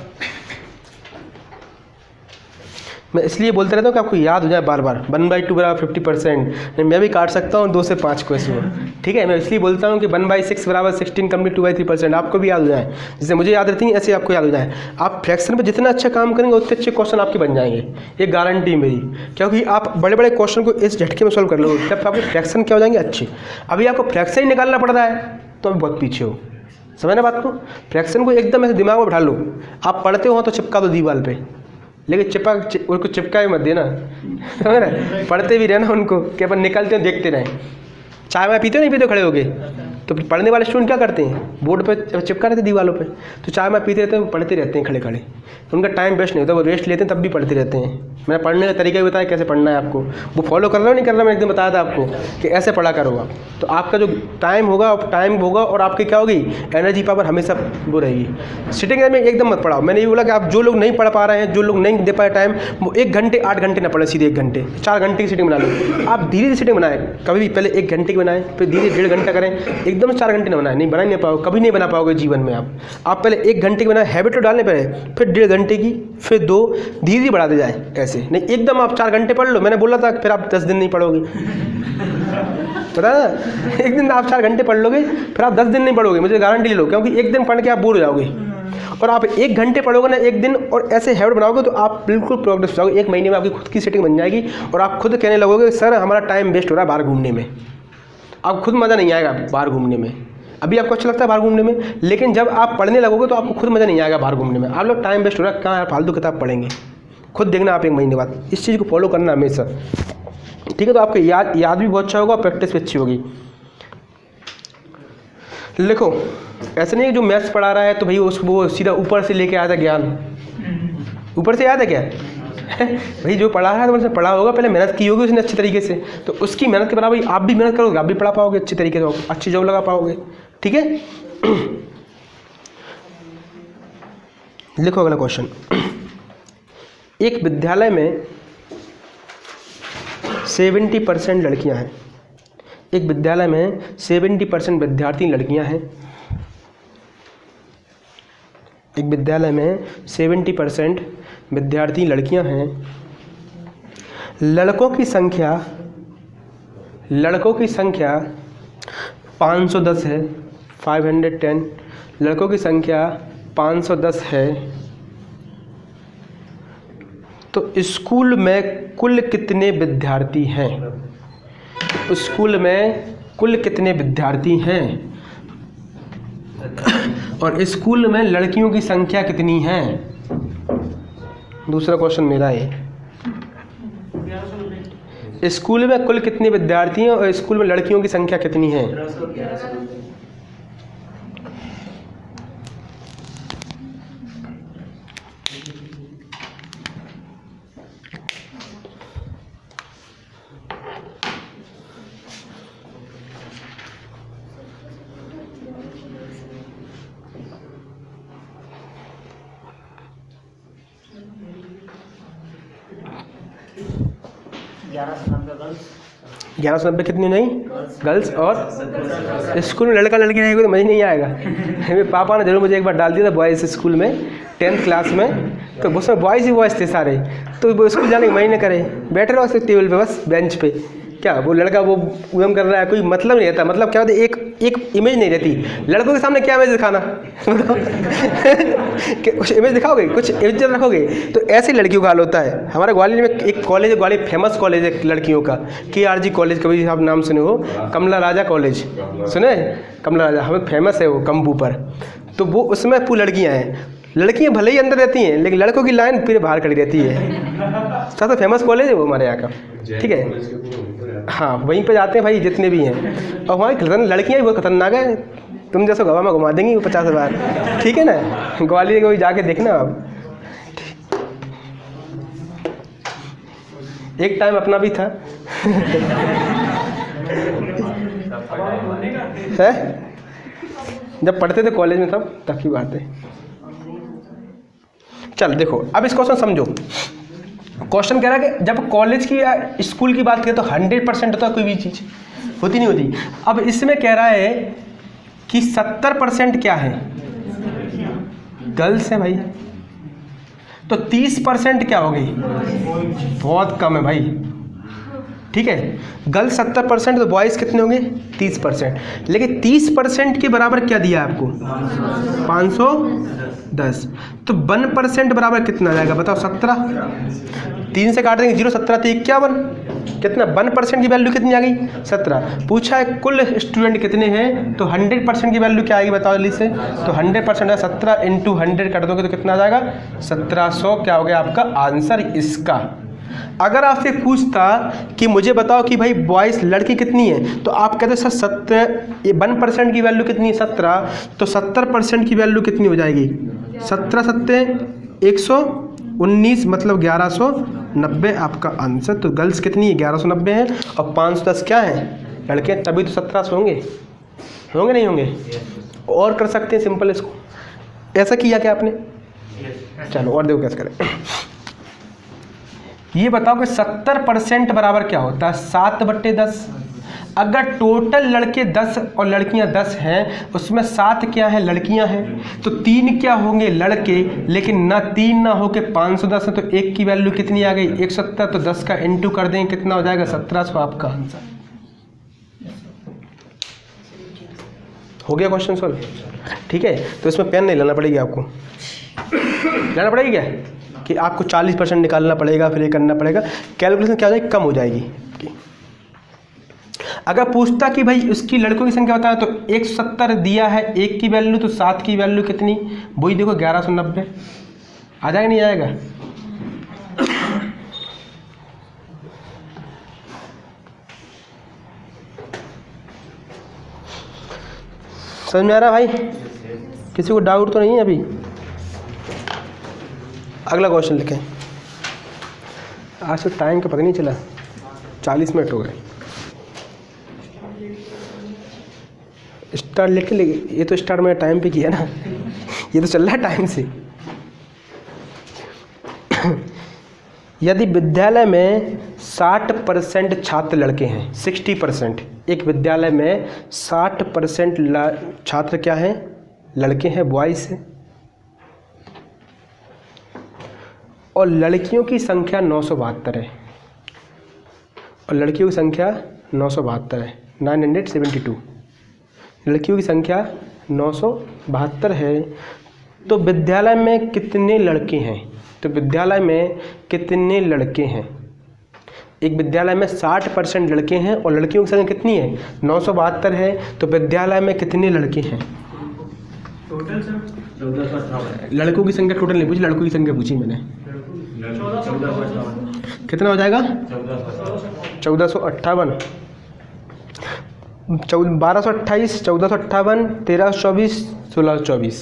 मैं इसलिए बोलते रहता हूँ कि आपको याद हो जाए बार बार, वन बाई टू बराबर फिफ्टी परसेंट, मैं भी काट सकता हूँ दो से पाँच को इसमें, ठीक है। मैं इसलिए बोलता हूँ कि वन बाई सिक्स बराबर sixteen complete two by three percent, आपको भी याद हो जाए, जैसे मुझे याद रहती है ऐसे आपको याद हो जाए। आप फ्रैक्शन पे जितना अच्छा काम करेंगे उतने अच्छे क्वेश्चन आपके बन जाएंगे, ये गारंटी मेरी, क्योंकि आप बड़े बड़े क्वेश्चन को इस झटके में सॉल्व कर लो, तब आपके फ्रैक्शन क्या हो जाएंगे अच्छे। अभी आपको फ्रैक्शन ही निकालना पड़ रहा है तो अभी बहुत पीछे हो, समझना बात को। फ्रैक्शन को एकदम ऐसे दिमाग में बैठा लो, आप पढ़ते हो तो चिपका दो दीवार पे, लेकिन चिपका चि, उनको चिपका ही मत देना, समझ रहे, पढ़ते भी रहना उनको कि अपन निकलते हो देखते रहें। चाय वाय पीते हो नहीं पीते हो खड़े होगे, तो पढ़ने वाले स्टूडेंट क्या करते हैं, बोर्ड पे चिपका रहते दीवारों पे, तो चाय वाय पीते रहते हैं, पढ़ते रहते हैं खड़े खड़े, तो उनका टाइम वेस्ट नहीं होता, वो रेस्ट लेते हैं तब भी पढ़ते रहते हैं। मैंने पढ़ने का तरीका भी बताया कैसे पढ़ना है आपको, वो फॉलो कर रहा हो नहीं कर रहा, मैंने एकदम बताया था आपको कि ऐसे पढ़ा करो आप, तो आपका जो टाइम होगा टाइम होगा और आपकी क्या होगी, एनर्जी पावर हमेशा वो रहेगी। सिटिंग में एकदम मत पढ़ाओ, मैंने ये बोला कि आप जो लोग नहीं पढ़ पा रहे हैं, जो लोग नहीं दे पाए टाइम, वो एक घंटे आठ घंटे ना पढ़े, सीधे एक घंटे चार घंटे की सिटिंग बना लो। आप धीरे धीरे सिटिंग बनाएं, कभी भी पहले एक घंटे की बनाएं, फिर धीरे डेढ़ घंटा करें, एकदम चार घंटे ना बनाएं, नहीं बना नहीं पाओगे, कभी नहीं बना पाओगे जीवन में। आप आप पहले एक घंटे की बनाए, हैबिट तो डालने पड़े, फिर डेढ़ घंटे की, फिर दो, धीरे धीरे बढ़ाते जाए, ऐसे नहीं एकदम आप चार घंटे पढ़ लो। मैंने बोला था फिर आप दस दिन नहीं पढ़ोगे, पता है, एक दिन आप चार घंटे पढ़ लोगे फिर आप दस दिन नहीं पढ़ोगे, मुझे गारंटी ले लो, क्योंकि एक दिन पढ़ के आप बोर हो जाओगे। और आप एक घंटे पढ़ोगे ना एक दिन, और ऐसे हैबिट बनाओगे तो आप बिल्कुल प्रोग्रेस हो जाओगे, एक महीने में आपकी खुद की सेटिंग बन जाएगी, और आप खुद कहने लगोगे सर हमारा टाइम वेस्ट हो रहा है बाहर घूमने में। आप खुद मज़ा नहीं आएगा बाहर घूमने में, अभी आपको अच्छा लगता है बाहर घूमने में, लेकिन जब आप पढ़ने लगोगे तो आपको खुद मज़ा नहीं आएगा बाहर घूमने में। आप लोग टाइम वेस्ट हो रहा है, कहाँ यार फालतू किताब पढ़ेंगे, खुद देखना आप एक महीने बाद, इस चीज़ को फॉलो करना हमेशा, ठीक है। तो आपको याद याद भी बहुत अच्छा होगा, प्रैक्टिस भी अच्छी होगी। लिखो, ऐसा नहीं है जो मैथ्स पढ़ा रहा है तो भाई उसको वो सीधा ऊपर से लेके आया था ज्ञान, ऊपर से याद है क्या भाई, जो पढ़ा रहा है तो उसने पढ़ा होगा, पहले मेहनत की होगी उसने अच्छे तरीके से, तो उसकी मेहनत के बराबर आप भी मेहनत करोगे, आप भी पढ़ा पाओगे अच्छे तरीके से, अच्छी जॉब लगा पाओगे, ठीक है। लिखो अगला क्वेश्चन। एक विद्यालय में सेवेंटी परसेंट लड़कियां हैं, एक विद्यालय में सेवेंटी परसेंट विद्यार्थी लड़कियां हैं, एक विद्यालय में सेवेंटी परसेंट विद्यार्थी लड़कियां हैं, लड़कों की संख्या लड़कों की संख्या पाँच सौ दस है, फाइव हंड्रेड टेन, लड़कों की संख्या पाँच सौ दस है, तो स्कूल में कुल कितने विद्यार्थी हैं, स्कूल में कुल कितने विद्यार्थी हैं, और स्कूल में लड़कियों की संख्या कितनी है। दूसरा क्वेश्चन मेरा है, स्कूल में कुल कितने विद्यार्थी हैं और स्कूल में लड़कियों की संख्या कितनी है। ग्यारह सौ नब्बे गर्ल्स, ग्यारह सौ नब्बे कितनी हो जाएगी गर्ल्स, और स्कूल में लड़का लड़की रहेगी तो मज़ा नहीं आएगा। मेरे पापा ने जरूर मुझे एक बार डाल दिया था बॉयज़ स्कूल में टेंथ क्लास में, तो उसमें बॉयज़ ही बॉयज़ थे सारे, तो वो स्कूल जाने की मन ही नहीं करे, बैठे रहो सिर्फ टेबल पे बस बेंच पे, क्या वो लड़का वो उदम कर रहा है, कोई मतलब नहीं रहता, मतलब क्या होता है एक एक इमेज नहीं रहती। लड़कों के सामने क्या इमेज दिखाना कुछ इमेज दिखाओगे, कुछ इज्जत रखोगे, तो ऐसे लड़कियों का हाल होता है। हमारे ग्वालियर में एक कॉलेज है, ग्वालियर फेमस कॉलेज है लड़कियों का, के आर जी कॉलेज, कभी आप नाम सुने हो, कमला राजा कॉलेज सुने, कमला राजा हमें फेमस है वो कम्बू पर, तो वो उसमें पूरी लड़कियाँ हैं। लड़कियाँ भले ही अंदर रहती हैं लेकिन लड़कों की लाइन फिर बाहर खड़ी रहती है। सबसे फेमस कॉलेज है वो हमारे यहाँ का, ठीक है। हाँ वहीं पे जाते हैं भाई जितने भी हैं, और हमारी खतरनाक लड़कियाँ भी बहुत खतरनाक है, तुम जैसे गवा में घुमा देंगी वो पचास बार, ठीक है ना। ग्वालियर को भी जाके देखना आप, एक टाइम अपना भी था है जब पढ़ते थे कॉलेज में तब तब की बात है। चल देखो अब इस क्वेश्चन समझो। क्वेश्चन कह रहा है कि जब कॉलेज की या स्कूल की बात करें तो हंड्रेड परसेंट होता है कोई भी चीज़, होती नहीं होती। अब इसमें कह रहा है कि सत्तर परसेंट क्या है गर्ल्स है भाई, तो तीस परसेंट क्या हो गई, बहुत कम है भाई, ठीक है। गर्ल्स सत्तर परसेंट तो बॉयज़ कितने होंगे तीस परसेंट, लेकिन तीस परसेंट के बराबर क्या दिया आपको पाँच सौ दस, तो वन परसेंट बराबर कितना आ जाएगा बताओ, सत्रह, तीन से काट देंगे जीरो, सत्रह तो इक्यावन, कितना वन परसेंट की वैल्यू कितनी आ गई सत्रह। पूछा है कुल स्टूडेंट कितने हैं, तो हंड्रेड परसेंट की वैल्यू क्या आएगी बताओ जल्दी से, तो हंड्रेड परसेंट है सत्रह इंटू हंड्रेड कर दोगे तो कितना आ जाएगा सत्रह सौ, क्या हो गया आपका आंसर इसका। अगर आपसे पूछता कि मुझे बताओ कि भाई बॉयज़ लड़की कितनी है, तो आप कहते सर सत्तर, वन परसेंट की वैल्यू कितनी है सत्रह, तो सत्तर परसेंट की वैल्यू कितनी हो जाएगी, सत्रह सत्ते एक सौ उन्नीस, मतलब ग्यारह सौ नब्बे आपका आंसर। तो गर्ल्स कितनी है ग्यारह सौ नब्बे है, और पाँच सौ दस क्या है लड़के, तभी तो सत्रह सौ होंगे, होंगे नहीं होंगे। और कर सकते हैं सिंपल इसको, ऐसा किया क्या आपने, चलो और देखो कैसे करें। ये बताओ कि सत्तर परसेंट बराबर क्या होता है, सात बट्टे दस। अगर टोटल लड़के दस और लड़कियां दस हैं, उसमें सात क्या है लड़कियां हैं, तो तीन क्या होंगे लड़के, लेकिन ना तीन ना हो के पाँच सौ दस है, तो एक की वैल्यू कितनी आ गई एक सौ सत्तर, तो दस का इंटू कर देंगे कितना हो जाएगा सत्रह सौ, आपका आंसर हो गया। क्वेश्चन सॉल्व, ठीक है। तो इसमें पेन नहीं लाना पड़ेगी आपको, लाना पड़ेगी क्या कि आपको चालीस परसेंट निकालना पड़ेगा, फिर ये करना पड़ेगा, कैलकुलेशन क्या हो जाएगी कम हो जाएगी। अगर पूछता कि भाई उसकी लड़कों की संख्या बताएं, तो एक सौ सत्तर दिया है, एक की वैल्यू, तो सात की वैल्यू कितनी, वही देखो ग्यारह सौ नब्बे, आ जाएगा नहीं आएगा। समझ में आ रहा भाई, किसी को डाउट तो नहीं है अभी। अगला क्वेश्चन लिखें। आज तो टाइम का पता नहीं चला, चालीस मिनट हो गए। स्टार्ट लिख ले, ये तो स्टार्ट मैंने टाइम पे किया ना, ये तो चल रहा है टाइम से। यदि विद्यालय में साठ परसेंट छात्र लड़के हैं, साठ परसेंट, एक विद्यालय में साठ परसेंट छात्र क्या हैं लड़के हैं, बॉयज़ हैं, और लड़कियों की संख्या नौ सौ बहत्तर है, और लड़कियों की संख्या नौ सौ बहत्तर है, नाइन हंड्रेड सेवेंटी टू, लड़कियों की संख्या नौ सौ बहत्तर है, तो विद्यालय में कितने लड़के हैं, तो विद्यालय में कितने लड़के हैं। एक विद्यालय में साठ परसेंट लड़के हैं और लड़कियों की संख्या कितनी है नौ सौ बहत्तर है, तो विद्यालय में कितने लड़के हैं टोटल सर लड़कों की संख्या टोटल नहीं पूछी, लड़कों की संख्या पूछी मैंने, कितना हो जाएगा चौदह सौ अट्ठावन, चौदह बारह सौ अट्ठाईस, चौदह सौ अट्ठावन, तेरह सौ चौबीस, सोलह सौ चौबीस।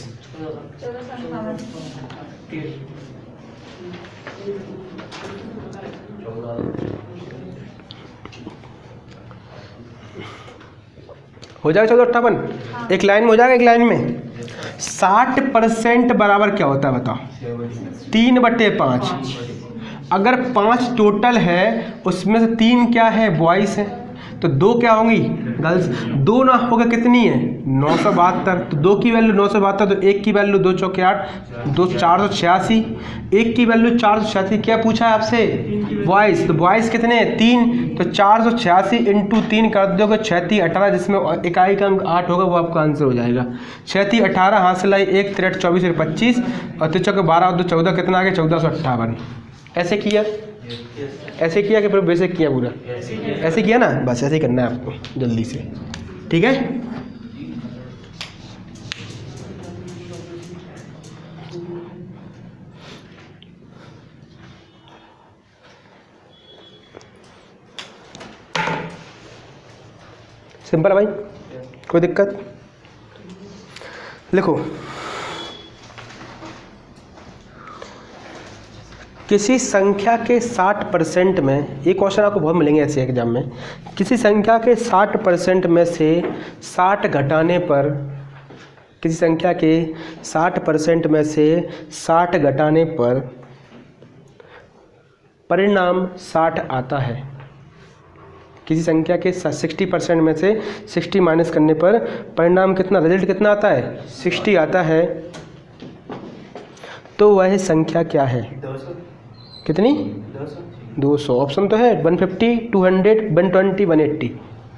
हो जाएगा चौदह अट्ठावन, एक लाइन में हो जाएगा, एक लाइन में। साठ परसेंट बराबर क्या होता है बताओ, तीन बटे पाँच। अगर पाँच टोटल है उसमें से तीन क्या है बॉयज़ है, तो दो क्या होंगी गर्ल्स, दो ना होगा कितनी है नौ सौ बहत्तर, तो दो की वैल्यू नौ सौ बहत्तर, तो एक की वैल्यू दो चौके आठ, दो चार सौ छियासी, एक की वैल्यू चार सौ छियासी। क्या पूछा है आपसे बॉयज़, तो बॉयज़ कितने हैं तीन, तो चार सौ छियासी इंटू तीन कर दोगे छत्तीस अठारह, जिसमें इकाई का अंक आठ होगा वो आपका आंसर हो जाएगा। छत्तीस अठारह हासिल आई एक तिरठ चौबीस और पच्चीस और तिरछों के बारह और दो चौदह, कितना आ गया चौदह सौ अट्ठावन। ऐसे किया ऐसे किया कि पूरा बेसिक किया पूरा ऐसे किया ना, बस ऐसे ही करना है आपको जल्दी से, ठीक है। सिंपल है भाई, कोई दिक्कत। लिखो, किसी संख्या के साठ परसेंट में, ये क्वेश्चन आपको बहुत मिलेंगे ऐसे एग्जाम में, किसी संख्या के साठ परसेंट में से साठ घटाने पर, किसी संख्या के साठ परसेंट में से साठ घटाने पर परिणाम साठ आता है। किसी संख्या के साठ परसेंट में से साठ माइनस करने पर परिणाम कितना, रिजल्ट कितना आता है साठ आता है, तो वह संख्या क्या है, कितनी दो सौ। ऑप्शन तो है one fifty, two hundred, one twenty, one eighty.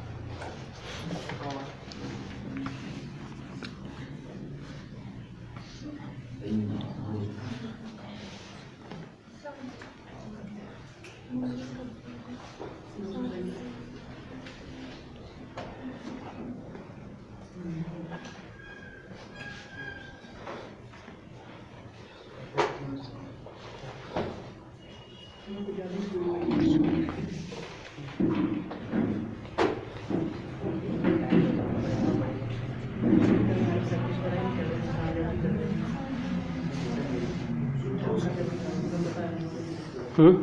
हम्म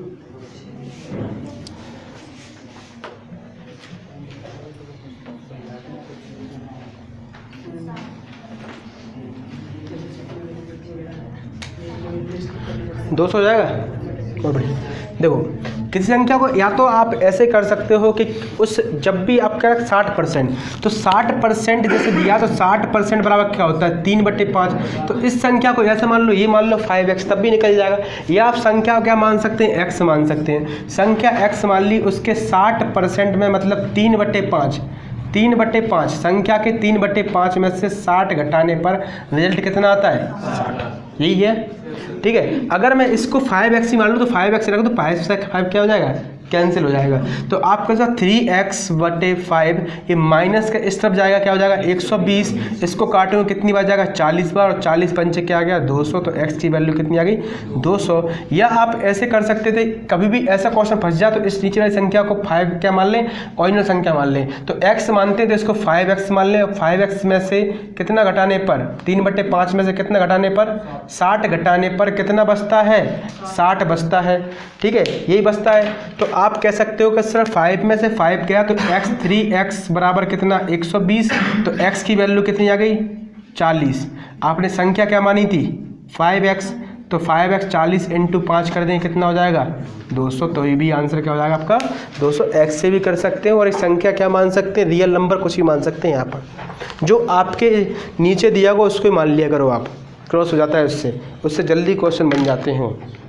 दो सौ हो जाएगा, बहुत बढ़िया। देखो, किसी संख्या को या तो आप ऐसे कर सकते हो कि उस जब भी आप कह साठ परसेंट, तो साठ परसेंट जैसे दिया तो साठ परसेंट बराबर क्या होता है तीन बटे पाँच, तो इस संख्या को ऐसे मान लो, ये मान लो फाइव एक्स, तब भी निकल जाएगा। या आप संख्या को क्या मान सकते हैं एक्स मान सकते हैं, संख्या एक्स मान ली, उसके साठ परसेंट में मतलब तीन बटे पाँच, तीन बटे पाँच, संख्या के तीन बटे पाँच में से साठ घटाने पर रिजल्ट कितना आता है साठ, यही है, ठीक है। अगर मैं इसको फाइव एक्स ही मान लूँ तो फाइव एक्स रखो तो फाइव से फाइव क्या हो जाएगा कैंसिल हो जाएगा, तो आपका जो थ्री एक्स बटे फाइव ये माइनस का इस तरफ जाएगा, क्या हो जाएगा एक सौ बीस, इसको काटूंगा कितनी बार जाएगा चालीस बार, और चालीस पंचे क्या आ गया दो सौ, तो x की वैल्यू कितनी आ गई दो सौ। या आप ऐसे कर सकते थे, कभी भी ऐसा क्वेश्चन फंस जाए तो इस नीचे वाली संख्या को फाइव क्या मान लें, ओरिजिनल संख्या मान लें, तो x मानते हैं तो इसको फाइव एक्स मान लें, और फाइव एक्स में से कितना घटाने पर, तीन बटे पाँच में से कितना घटाने पर, साठ घटाने पर कितना बचता है साठ बचता है, ठीक है, यही बचता है। तो आप कह सकते हो कि सर फाइव में से फाइव गया तो x थ्री एक्स बराबर कितना एक सौ बीस, तो x की वैल्यू कितनी आ गई चालीस, आपने संख्या क्या मानी थी फाइव एक्स, तो फाइव एक्स चालीस इंटू पाँच कर दें कितना हो जाएगा दो सौ, तो ये भी आंसर क्या हो जाएगा आपका दो सौ। x से भी कर सकते हैं और एक संख्या क्या मान सकते हैं रियल नंबर कुछ भी मान सकते हैं, यहाँ पर जो आपके नीचे दिया गया उसको मान लिया करो, आप क्रॉस हो जाता है उससे, उससे जल्दी क्वेश्चन बन जाते हैं।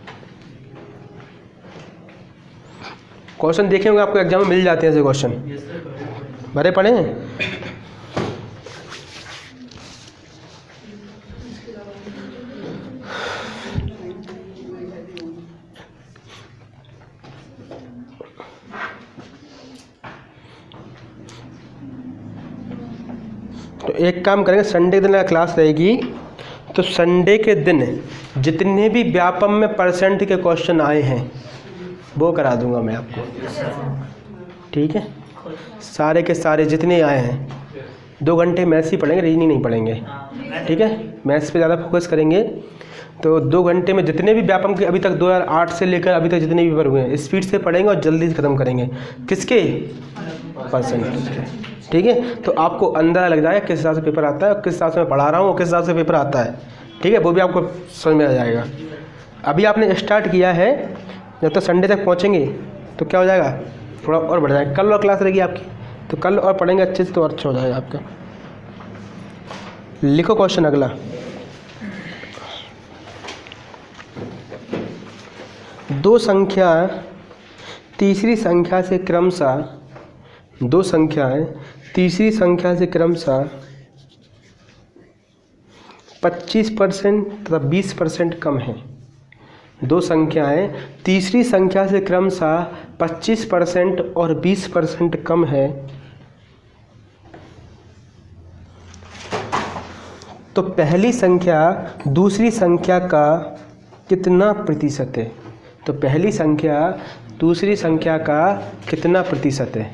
क्वेश्चन देखे होंगे आपको एग्जाम में मिल जाते हैं ऐसे क्वेश्चन, भरे पड़े हैं। तो एक काम करेंगे, संडे दिन क्लास रहेगी, तो संडे के दिन जितने भी व्यापम में परसेंट के क्वेश्चन आए हैं वो करा दूंगा मैं आपको, ठीक है, सारे के सारे जितने आए हैं। दो घंटे मैथ्स ही पढ़ेंगे, रीजनिंग नहीं पढ़ेंगे, ठीक है, मैथ्स पे ज़्यादा फोकस करेंगे। तो दो घंटे में जितने भी व्यापम के अभी तक दो हज़ार आठ से लेकर अभी तक जितने भी पेपर हुए हैं स्पीड से पढ़ेंगे और जल्दी से ख़त्म करेंगे, किसके परसेंटेज के, ठीक है। तो आपको अंदाजा लग जाएगा किस हिसाब से पेपर आता है, किस हिसाब से मैं पढ़ा रहा हूँ और किस हिसाब से पेपर आता है, ठीक है, वो भी आपको समझ में आ जाएगा। अभी आपने स्टार्ट किया है, जब तक संडे तक पहुँचेंगे तो क्या हो जाएगा थोड़ा और बढ़ जाएगा। कल और क्लास रहेगी आपकी। तो कल और पढ़ेंगे अच्छे से तो अच्छा हो जाएगा आपका। लिखो क्वेश्चन अगला। दो संख्या तीसरी संख्या से क्रमशः दो संख्याएं तीसरी संख्या से क्रमशः पच्चीस परसेंट तथा बीस परसेंट कम है। दो संख्याएं तीसरी संख्या से क्रमशः पच्चीस परसेंट और बीस परसेंट कम है, तो पहली संख्या दूसरी संख्या का कितना प्रतिशत है? तो पहली संख्या दूसरी संख्या का कितना प्रतिशत है?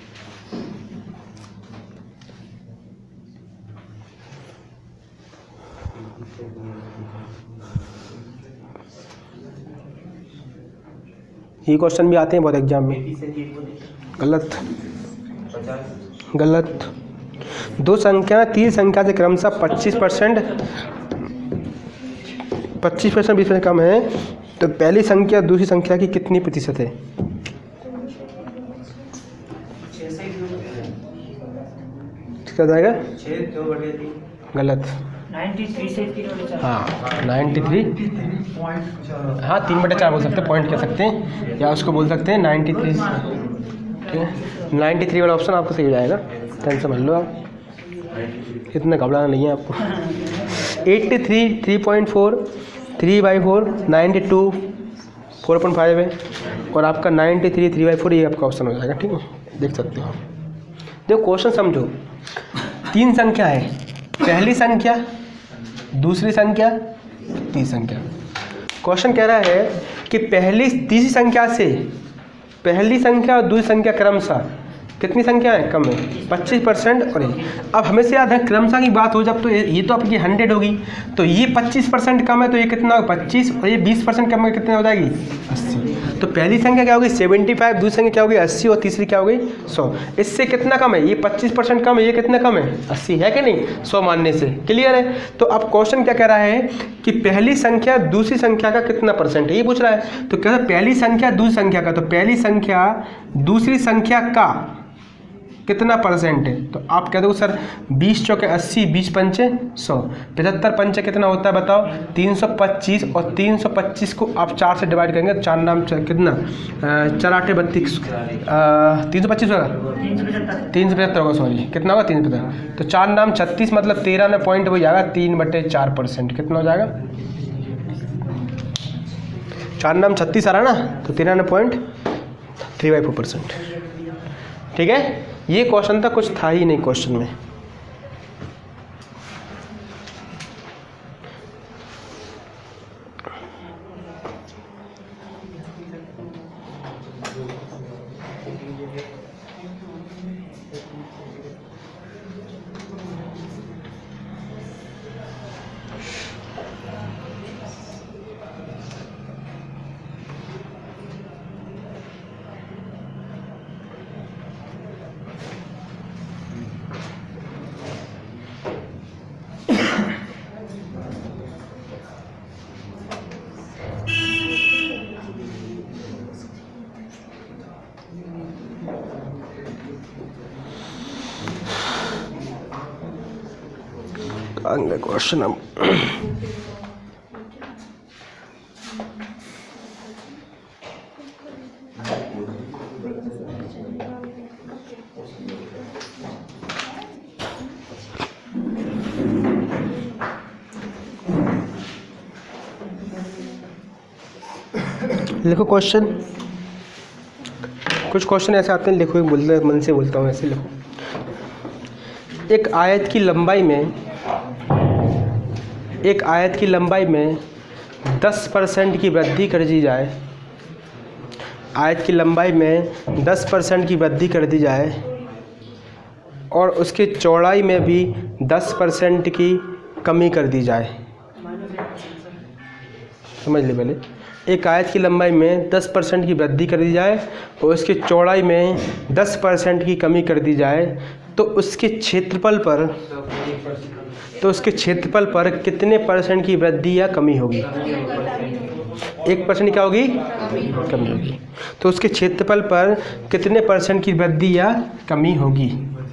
ये क्वेश्चन भी आते हैं बहुत एग्जाम में। गलत गलत। दो संख्या तीन संख्या से क्रमशः पच्चीस परसेंट पच्चीस परसेंट बीस परसेंट कम है, तो पहली संख्या दूसरी संख्या की कितनी प्रतिशत है? क्या जाएगा? गलत। हाँ नाइन्टी थ्री हाँ तीन बटे चार बोल सकते हैं, पॉइंट कह सकते हैं, या उसको बोल सकते हैं नाइन्टी थ्री। ठीक है, नाइन्टी थ्री वाला ऑप्शन आपको सही हो जाएगा, टेंशन समझ लो आप, इतना घबराना नहीं है आपको। Eighty three three point four three by four ninety two four point five है, और आपका ninety three three by four ये आपका ऑप्शन हो जाएगा। ठीक है, देख सकते हो। देखो क्वेश्चन समझो, तीन संख्या है, पहली संख्या दूसरी संख्या तीसरी संख्या। क्वेश्चन कह रहा है कि पहली तीसरी संख्या से पहली संख्या और दूसरी संख्या क्रमशः कितनी संख्या है? कम है, पच्चीस परसेंट और ये। अब हमें से याद है क्रमशः की बात हो जब, तो ये तो आपकी हंड्रेड होगी, तो ये पच्चीस परसेंट कम है तो ये कितना होगा? पच्चीस, और ये बीस परसेंट कम है कितने हो जाएगी? अस्सी। तो पहली संख्या क्या होगी? सेवेंटी फाइव, दूसरी संख्या क्या होगी? अस्सी, और तीसरी क्या होगी? सौ। इससे कितना कम है? ये पच्चीस परसेंट कम है, ये कितना कम है? अस्सी, है कि नहीं? सौ मानने से क्लियर है। तो अब क्वेश्चन क्या कह रहा है कि पहली संख्या दूसरी संख्या का कितना परसेंट है, ये पूछ रहा है। तो कह रहा है पहली संख्या दूसरी संख्या का, तो पहली संख्या दूसरी संख्या का कितना परसेंट है? तो आप कह दो सर बीस चौके अस्सी, बीस पंचे सौ, पचहत्तर पंचे कितना होता है बताओ? तीन सौ पच्चीस, और तीन सौ पच्चीस को आप चार से डिवाइड करेंगे, चार नाम कितना? चार आठे बत्तीस, तीन सौ पच्चीस होगा, तीन सौ पचहत्तर होगा, सॉरी कितना होगा? तीन सौ पचहत्तर। तो चार नाम छत्तीस, मतलब तेरह में पॉइंट हो जाएगा तीन बटे चार परसेंट। कितना हो जाएगा? चार नाम छत्तीस आ रहा है ना, तो तेरह में point three by four percent. ठीक है, ये क्वेश्चन था, कुछ था ही नहीं क्वेश्चन में। अगला क्वेश्चन हम लिखो क्वेश्चन। कुछ क्वेश्चन ऐसे आते हैं, लिखो, बोलते मन से बोलता हूँ, ऐसे लिखो। एक आयत की लंबाई में एक आयत की लंबाई में दस परसेंट की वृद्धि कर दी जाए आयत की लंबाई में दस परसेंट की वृद्धि कर दी जाए और उसकी चौड़ाई में भी दस परसेंट की कमी कर दी जाए। समझ ले पहले, एक आयत की लंबाई में दस परसेंट की वृद्धि कर दी जाए और उसकी चौड़ाई में दस परसेंट की कमी कर दी जाए, तो उसके क्षेत्रफल पर तो उसके क्षेत्रफल पर कितने परसेंट की वृद्धि या कमी होगी? एक परसेंट क्या होगी, कमी होगी। तो उसके क्षेत्रफल पर कितने परसेंट की वृद्धि या कमी होगी।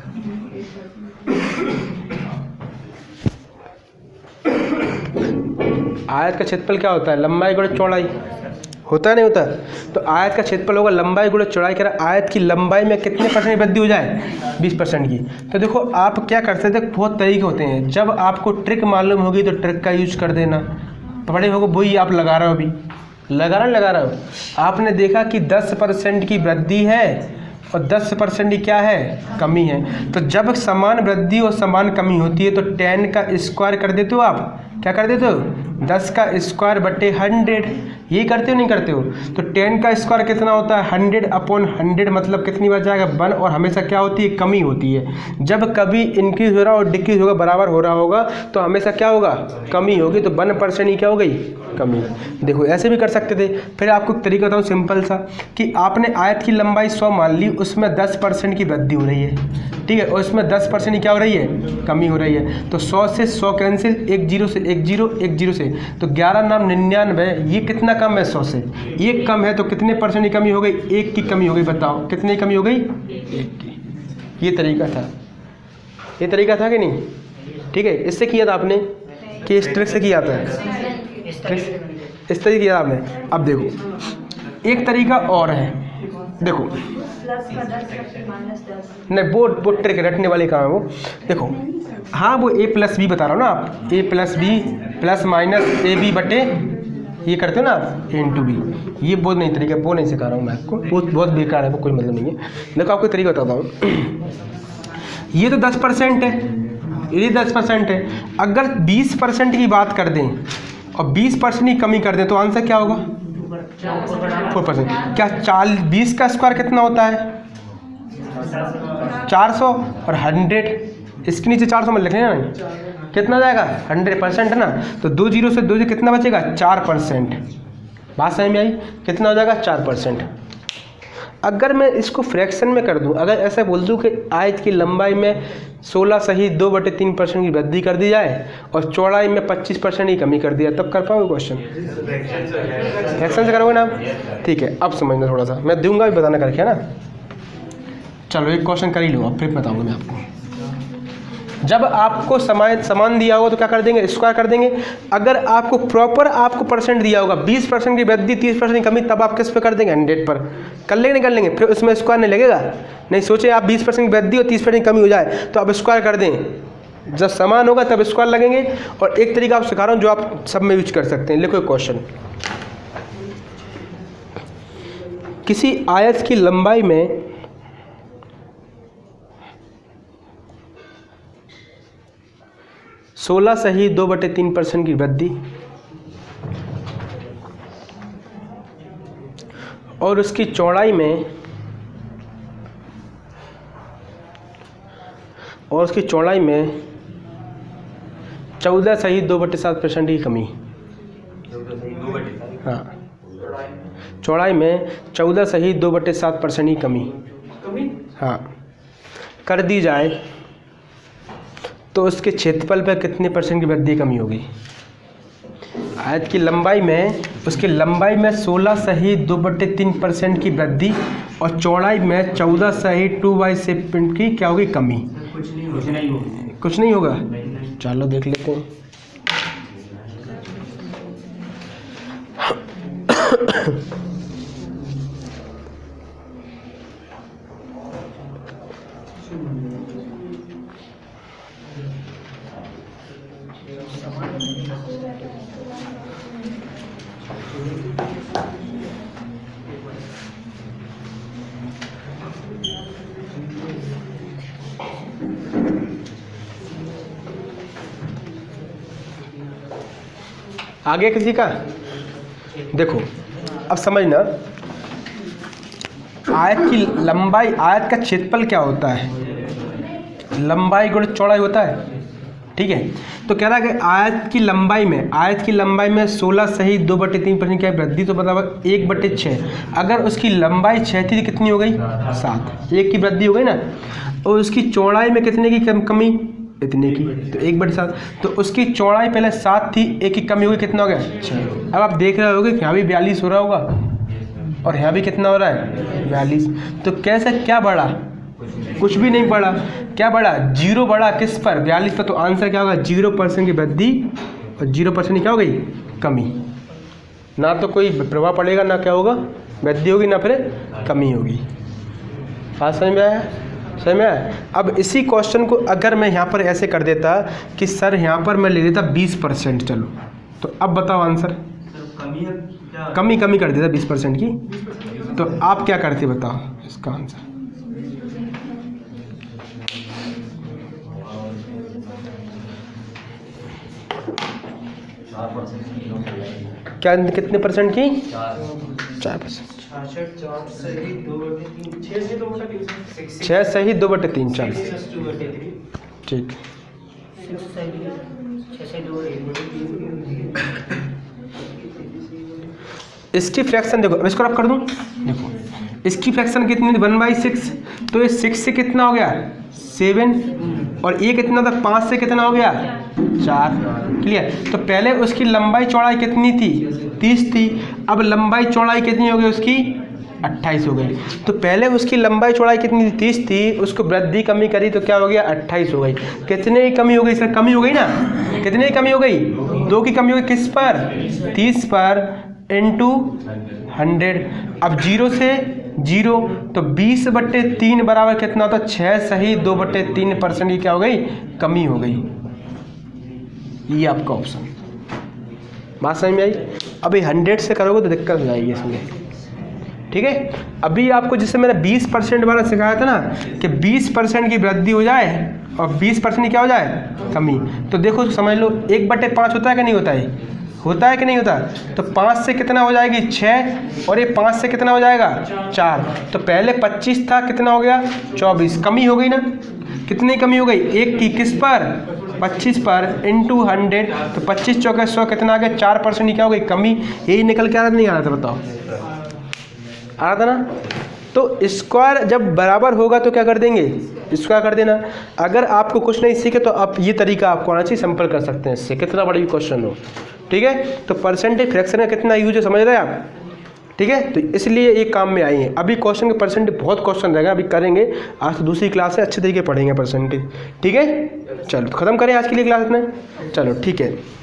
आयत का क्षेत्रफल क्या होता है, लंबाई गुणा चौड़ाई, होता है नहीं होता। तो आयत का क्षेत्रफल होगा लंबाई गुणा चौड़ाई। कह रहा आयत की लंबाई में कितने परसेंट वृद्धि हो जाए, बीस परसेंट की। तो देखो आप क्या करते थे, बहुत तरीके होते हैं। जब आपको ट्रिक मालूम होगी तो ट्रिक का यूज कर देना, पढ़े होगा वही आप लगा रहे हो, अभी लगा रहे लगा रहे हो। आपने देखा कि दस परसेंट की वृद्धि है और दस परसेंट की क्या है, कमी है। तो जब समान वृद्धि और समान कमी होती है तो टेन का स्क्वायर कर देते हो आप, क्या कर देते हो, दस का स्क्वायर बटे हंड्रेड, ये करते हो नहीं करते हो। तो टेन का स्क्वायर कितना होता है, हंड्रेड अपॉन हंड्रेड, मतलब कितनी बार जाएगा, वन। और हमेशा क्या होती है, कमी होती है। जब कभी इंक्रीज हो रहा और डिक्रीज होगा, बराबर हो रहा होगा, तो हमेशा क्या होगा, कमी होगी। तो वन परसेंट ही क्या हो गई, कमी। देखो ऐसे भी कर सकते थे। फिर आपको एक तरीका बताऊँ सिंपल सा, कि आपने आयत की लंबाई सौ मान ली, उसमें दस परसेंट की वृद्धि हो रही है, ठीक है, और इसमें दस परसेंट क्या हो रही है, कमी हो रही है। तो सौ से सौ कैंसिल, एक जीरो से एक जीरो, एक जीरो से, तो ग्यारह नाम निन्यानवे, ये कितना कम है, सौ से एक कम है। तो कितने परसेंट की कमी हो गई, एक की कमी हो गई। बताओ कितनी कमी हो गई, एक की। ये तरीका था, ये तरीका था कि नहीं, ठीक है। इससे किया था आपने कि इस ट्रिक से किया था, इस तरीके किया आपने। अब देखो एक तरीका और है, देखो नहीं वो वो ट्रिक रटने वाले काम है वो। देखो हाँ वो ए प्लस बी बता रहा हूँ ना, आप A plus B plus minus A B बटे, ये करते हो ना आप, ए इंटू बी। ये बहुत नहीं तरीका, वो नहीं सिखा रहा हूँ मैं आपको, वो बहुत बेकार है, वो कोई मतलब नहीं है। देखो आपको तरीका बताता हूँ। ये तो दस परसेंट है, ये दस परसेंट है। अगर बीस परसेंट की बात कर दें और बीस परसेंट की कमी कर दें तो आंसर क्या होगा, फोर परसेंट। क्या चाल बीस का स्क्वायर कितना होता है, चार सौ, और हंड्रेड इसके नीचे चार सौ में लिख लेना, कितना जाएगा, हंड्रेड परसेंट है ना। तो दो जीरो से दो जीरो कितना बचेगा, चार परसेंट। बात समझ में आई, कितना हो जाएगा, चार परसेंट। अगर मैं इसको फ्रैक्शन में कर दूं, अगर ऐसा बोल दूं कि आयत की लंबाई में सोलह सहित दो बटे तीन परसेंट की वृद्धि कर दी जाए और चौड़ाई में पच्चीस परसेंट की कमी कर दिया, तब कर पाओगे क्वेश्चन, फ्रैक्शन से करोगे ना, ठीक है। अब समझना थोड़ा सा, मैं दूंगा भी बताना करके, है ना। चलो एक क्वेश्चन कर ही लो, अब फिर बताऊंगा मैं आपको। जब आपको समान समान दिया होगा तो क्या कर देंगे, स्क्वायर कर देंगे। अगर आपको प्रॉपर आपको परसेंट दिया होगा, बीस परसेंट की वृद्धि तीस परसेंट की कमी, तब आप किस पे कर देंगे, हंड्रेड पर कर लेंगे, नहीं कर लेंगे, फिर उसमें स्क्वायर नहीं लगेगा। नहीं सोचे आप बीस परसेंट की वृद्धि और तीस परसेंट की कमी हो जाए तो आप स्क्वायर कर दें। जब समान होगा तब स्क्वायर लगेंगे। और एक तरीका आप सिखा रहा हूँ जो आप सब में यूज कर सकते हैं। लिखो क्वेश्चन, किसी आयत की लंबाई में सोलह सहित दो बटे तीन परसेंट की वृद्धि और उसकी चौड़ाई में और उसकी चौड़ाई में चौदह सहित दो बटे सात परसेंट की कमी। हाँ, चौड़ाई में चौदह सहित दो बटे सात परसेंट की कमी, हाँ, कर दी जाए तो उसके क्षेत्रफल पर कितने परसेंट की वृद्धि कमी होगी। आयत की लंबाई में, उसकी लंबाई में सोलह सहित दो बटे तीन परसेंट की वृद्धि और चौड़ाई में चौदह सहित टू बाई सेवन की क्या होगी, कमी। कुछ नहीं कुछ नहीं होगा, कुछ नहीं होगा। चलो देख लेते हैं। आगे किसी का देखो, अब समझना, आयत की लंबाई, आयत का क्षेत्रफल क्या होता है, लंबाई गुणा चौड़ाई होता है, ठीक है। तो कह रहा है कि आयत की लंबाई में, आयत की लंबाई में सोलह सहित दो बटे तीन परसेंट की वृद्धि, तो बराबर एक बटे छः। अगर उसकी लंबाई छः थी तो कितनी हो गई, सात, एक की वृद्धि हो गई ना। और उसकी चौड़ाई में कितने की कम, कमी, इतने की, तो एक बटे सात, तो उसकी चौड़ाई पहले सात थी, एक की कमी होगी, कितना हो गया छः। अब आप देख रहे होगे कि यहाँ भी बयालीस हो रहा होगा और यहाँ भी कितना हो रहा है बयालीस, तो कैसे क्या बढ़ा, कुछ भी नहीं बढ़ा। क्या बढ़ा, जीरो बढ़ा किस पर, बयालीस पर, तो आंसर क्या होगा जीरो परसेंट की वृद्धि और जीरो परसेंट की क्या हो गई कमी। ना तो कोई प्रभाव पड़ेगा, ना क्या होगा वृद्धि होगी, ना फिर कमी होगी। बात समझ में आया, समझ में आया। अब इसी क्वेश्चन को अगर मैं यहाँ पर ऐसे कर देता कि सर यहाँ पर मैं ले लेता बीस परसेंट, चलो तो अब बताओ आंसर, कमी कमी कर देता बीस परसेंट की, तो आप क्या करते बताओ इसका आंसर। क्या कितने परसेंट की, चार परसेंट, छः सही दो बटे तीन, चार, ठीक। इसकी फ्रैक्शन देखो, अब इसको रफ कर दूं, देखो इसकी फ्रैक्शन कितनी थी वन बाई सिक्स, तो ये सिक्स से कितना हो गया सेवन, और ये कितना था पाँच से कितना हो गया चार, क्लियर। तो पहले उसकी लंबाई चौड़ाई कितनी थी तीस थी, अब लंबाई चौड़ाई कितनी हो गई उसकी अट्ठाईस हो गई। तो पहले उसकी लंबाई चौड़ाई कितनी थी तीस थी, उसको वृद्धि कमी करी तो क्या हो गया अट्ठाईस हो गई। कितने की कमी हो गई सर, कमी हो गई ना, कितने की कमी हो गई, दो की कमी हो गई, किस पर तीस पर इंटू हंड्रेड। अब जीरो से जीरो, तो बीस बट्टे तीन बराबर कितना होता, छः सही दो बट्टे तीन परसेंट की क्या हो गई कमी हो गई। ये आपका ऑप्शन, बात समझ में आई। अभी हंड्रेड से करोगे तो दिक्कत हो जाएगी इसमें, ठीक है। अभी आपको जिससे मैंने बीस परसेंट वाला सिखाया था ना कि बीस परसेंट की वृद्धि हो जाए और बीस परसेंट की क्या हो जाए कमी, तो देखो समझ लो एक बटे पाँच होता है कि नहीं होता है, होता है कि नहीं होता। तो पाँच से कितना हो जाएगी छः, और ये पाँच से कितना हो जाएगा चार, तो पहले पच्चीस था कितना हो गया चौबीस, कमी हो गई ना, कितनी कमी हो गई एक की, किस पर पच्चीस पर इंटू हंड्रेड, तो पच्चीस चौके सौ कितना आ गया चार परसेंट की क्या हो गई कमी। यही निकल के आ रहा था नहीं आ रहा था बताओ, आ रहा था ना। तो स्क्वायर जब बराबर होगा तो क्या कर देंगे स्क्वायर कर देना। अगर आपको कुछ नहीं सीखे तो आप ये तरीका आपको आना चाहिए, सिंपल कर सकते हैं इससे, कितना बड़ा भी क्वेश्चन हो, ठीक है। तो परसेंटेज फ्रैक्शन का कितना यूज है समझ रहे हैं आप, ठीक है। तो इसलिए ये काम में आई है। अभी क्वेश्चन के परसेंटेज बहुत क्वेश्चन रहेगा, अभी करेंगे, आज तो दूसरी क्लास है, अच्छे तरीके पढ़ेंगे परसेंटेज, ठीक है। चलो खत्म करें आज के लिए क्लास में, चलो ठीक है।